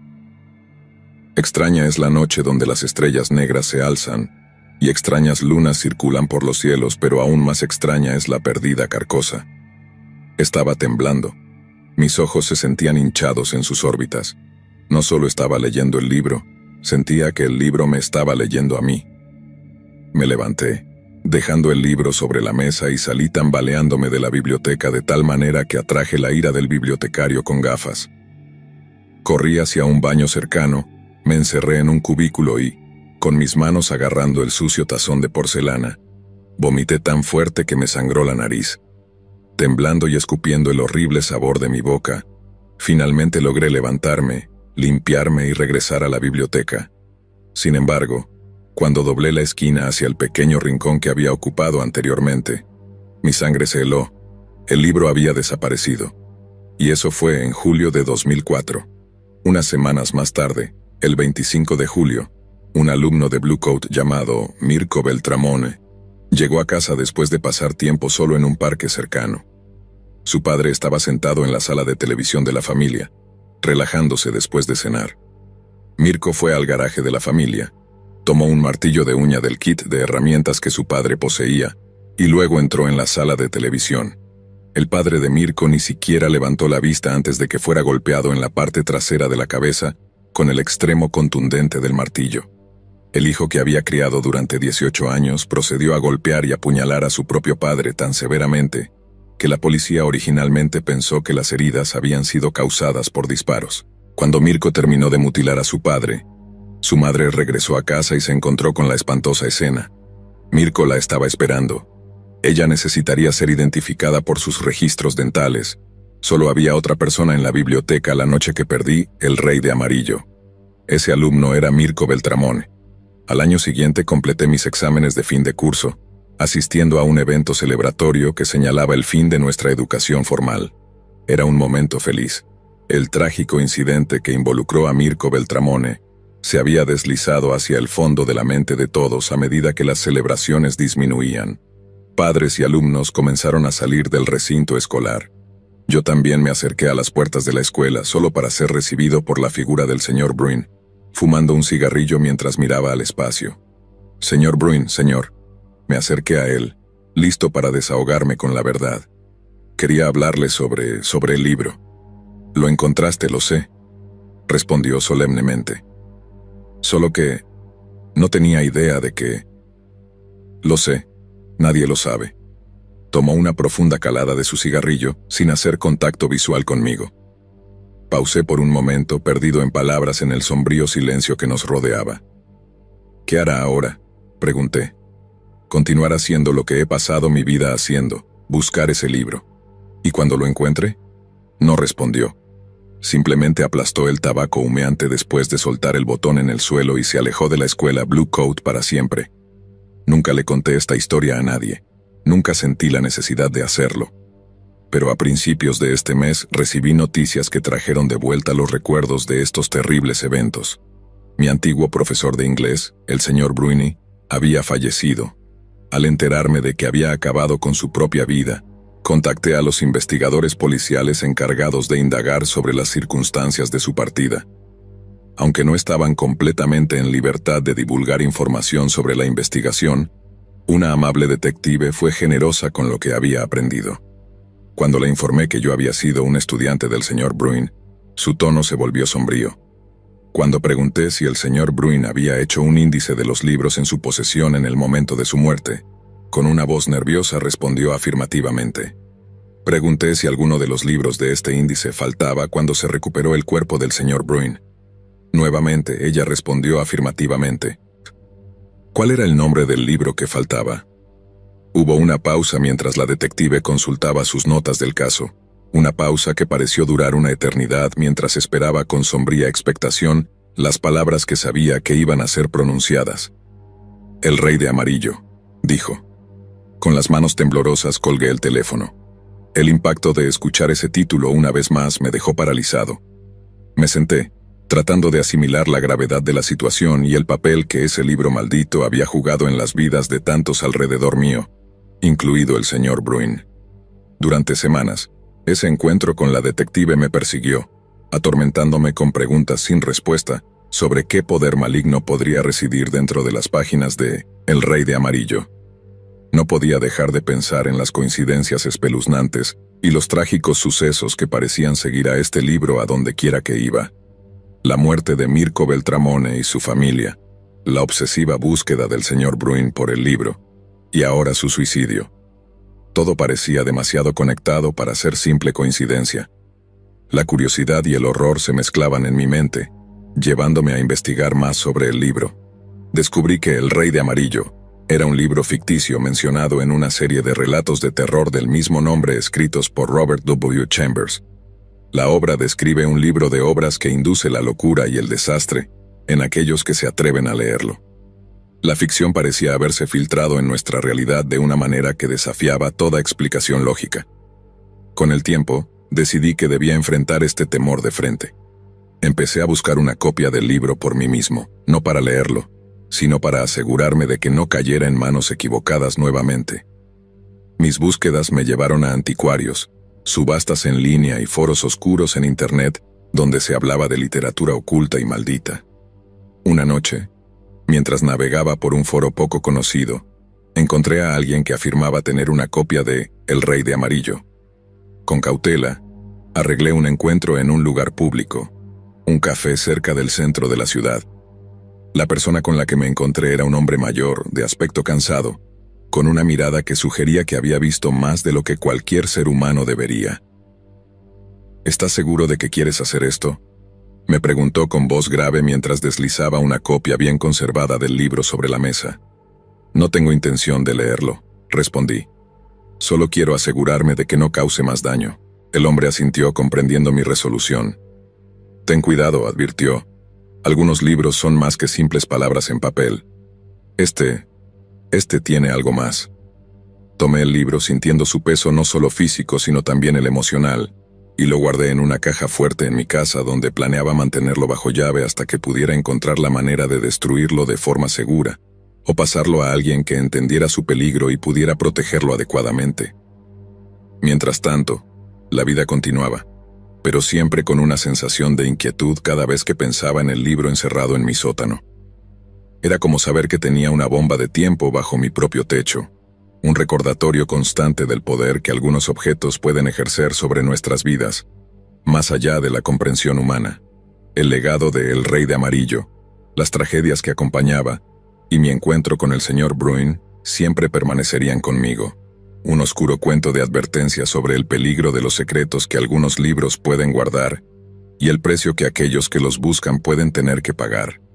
Speaker 1: Extraña es la noche donde las estrellas negras se alzan, y extrañas lunas circulan por los cielos, pero aún más extraña es la perdida carcosa. Estaba temblando. Mis ojos se sentían hinchados en sus órbitas. No solo estaba leyendo el libro, sentía que el libro me estaba leyendo a mí. Me levanté, dejando el libro sobre la mesa, y salí tambaleándome de la biblioteca de tal manera que atraje la ira del bibliotecario con gafas. Corrí hacia un baño cercano, me encerré en un cubículo y, con mis manos agarrando el sucio tazón de porcelana, vomité tan fuerte que me sangró la nariz. Temblando y escupiendo el horrible sabor de mi boca, finalmente logré levantarme, limpiarme y regresar a la biblioteca. Sin embargo, cuando doblé la esquina hacia el pequeño rincón que había ocupado anteriormente, mi sangre se heló. El libro había desaparecido. Y eso fue en julio de 2004. Unas semanas más tarde, el 25 de julio, un alumno de Blue Coat llamado Mirko Beltramone llegó a casa después de pasar tiempo solo en un parque cercano. Su padre estaba sentado en la sala de televisión de la familia, relajándose después de cenar. Mirko fue al garaje de la familia, tomó un martillo de uña del kit de herramientas que su padre poseía, y luego entró en la sala de televisión. El padre de Mirko ni siquiera levantó la vista antes de que fuera golpeado en la parte trasera de la cabeza con el extremo contundente del martillo. El hijo que había criado durante 18 años procedió a golpear y apuñalar a su propio padre tan severamente que la policía originalmente pensó que las heridas habían sido causadas por disparos. Cuando Mirko terminó de mutilar a su padre, su madre regresó a casa y se encontró con la espantosa escena. Mirko la estaba esperando. Ella necesitaría ser identificada por sus registros dentales. Solo había otra persona en la biblioteca la noche que perdí, el Rey de Amarillo. Ese alumno era Mirko Beltramone. Al año siguiente completé mis exámenes de fin de curso, asistiendo a un evento celebratorio que señalaba el fin de nuestra educación formal. Era un momento feliz. El trágico incidente que involucró a Mirko Beltramone se había deslizado hacia el fondo de la mente de todos a medida que las celebraciones disminuían. Padres y alumnos comenzaron a salir del recinto escolar. Yo también me acerqué a las puertas de la escuela solo para ser recibido por la figura del señor Bruin, fumando un cigarrillo mientras miraba al espacio. «Señor Bruin, señor». Me acerqué a él, listo para desahogarme con la verdad. Quería hablarle sobre el libro. «Lo encontraste, lo sé», respondió solemnemente. «Solo que no tenía idea de que...». «Lo sé, nadie lo sabe». Tomó una profunda calada de su cigarrillo, sin hacer contacto visual conmigo. Pausé por un momento, perdido en palabras en el sombrío silencio que nos rodeaba. «¿Qué hará ahora?», pregunté. «Continuar haciendo lo que he pasado mi vida haciendo, buscar ese libro. ¿Y cuando lo encuentre?». No respondió. Simplemente aplastó el tabaco humeante después de soltar el botón en el suelo y se alejó de la escuela Blue Coat para siempre. Nunca le conté esta historia a nadie. Nunca sentí la necesidad de hacerlo. Pero a principios de este mes recibí noticias que trajeron de vuelta los recuerdos de estos terribles eventos. Mi antiguo profesor de inglés, el señor Bruini, había fallecido. Al enterarme de que había acabado con su propia vida, contacté a los investigadores policiales encargados de indagar sobre las circunstancias de su partida. Aunque no estaban completamente en libertad de divulgar información sobre la investigación, una amable detective fue generosa con lo que había aprendido. Cuando le informé que yo había sido un estudiante del señor Bruin, su tono se volvió sombrío. Cuando pregunté si el señor Bruin había hecho un índice de los libros en su posesión en el momento de su muerte, con una voz nerviosa respondió afirmativamente. Pregunté si alguno de los libros de este índice faltaba cuando se recuperó el cuerpo del señor Bruin. Nuevamente ella respondió afirmativamente. ¿Cuál era el nombre del libro que faltaba? Hubo una pausa mientras la detective consultaba sus notas del caso. Una pausa que pareció durar una eternidad mientras esperaba con sombría expectación las palabras que sabía que iban a ser pronunciadas. «El Rey de Amarillo», dijo. Con las manos temblorosas colgué el teléfono. El impacto de escuchar ese título una vez más me dejó paralizado. Me senté, tratando de asimilar la gravedad de la situación y el papel que ese libro maldito había jugado en las vidas de tantos alrededor mío, incluido el señor Bruin. Durante semanas, ese encuentro con la detective me persiguió, atormentándome con preguntas sin respuesta sobre qué poder maligno podría residir dentro de las páginas de El Rey de Amarillo. No podía dejar de pensar en las coincidencias espeluznantes y los trágicos sucesos que parecían seguir a este libro a donde quiera que iba. La muerte de Mirko Beltramone y su familia, la obsesiva búsqueda del señor Bruin por el libro, y ahora su suicidio. Todo parecía demasiado conectado para ser simple coincidencia. La curiosidad y el horror se mezclaban en mi mente, llevándome a investigar más sobre el libro. Descubrí que El Rey de Amarillo era un libro ficticio mencionado en una serie de relatos de terror del mismo nombre escritos por Robert W. Chambers. La obra describe un libro de obras que induce la locura y el desastre en aquellos que se atreven a leerlo. La ficción parecía haberse filtrado en nuestra realidad de una manera que desafiaba toda explicación lógica. Con el tiempo, decidí que debía enfrentar este temor de frente. Empecé a buscar una copia del libro por mí mismo, no para leerlo, sino para asegurarme de que no cayera en manos equivocadas nuevamente. Mis búsquedas me llevaron a anticuarios, subastas en línea y foros oscuros en Internet donde se hablaba de literatura oculta y maldita. Una noche, mientras navegaba por un foro poco conocido, encontré a alguien que afirmaba tener una copia de El Rey de Amarillo. Con cautela, arreglé un encuentro en un lugar público, un café cerca del centro de la ciudad. La persona con la que me encontré era un hombre mayor, de aspecto cansado, con una mirada que sugería que había visto más de lo que cualquier ser humano debería. ¿Estás seguro de que quieres hacer esto?, me preguntó con voz grave mientras deslizaba una copia bien conservada del libro sobre la mesa. No tengo intención de leerlo, respondí. Solo quiero asegurarme de que no cause más daño. El hombre asintió comprendiendo mi resolución. Ten cuidado, advirtió. Algunos libros son más que simples palabras en papel. Este tiene algo más. Tomé el libro sintiendo su peso no solo físico sino también el emocional, y lo guardé en una caja fuerte en mi casa donde planeaba mantenerlo bajo llave hasta que pudiera encontrar la manera de destruirlo de forma segura, o pasarlo a alguien que entendiera su peligro y pudiera protegerlo adecuadamente. Mientras tanto, la vida continuaba, pero siempre con una sensación de inquietud cada vez que pensaba en el libro encerrado en mi sótano. Era como saber que tenía una bomba de tiempo bajo mi propio techo, un recordatorio constante del poder que algunos objetos pueden ejercer sobre nuestras vidas, más allá de la comprensión humana. El legado de El Rey de Amarillo, las tragedias que acompañaba, y mi encuentro con el señor Bruin siempre permanecerían conmigo. Un oscuro cuento de advertencia sobre el peligro de los secretos que algunos libros pueden guardar y el precio que aquellos que los buscan pueden tener que pagar.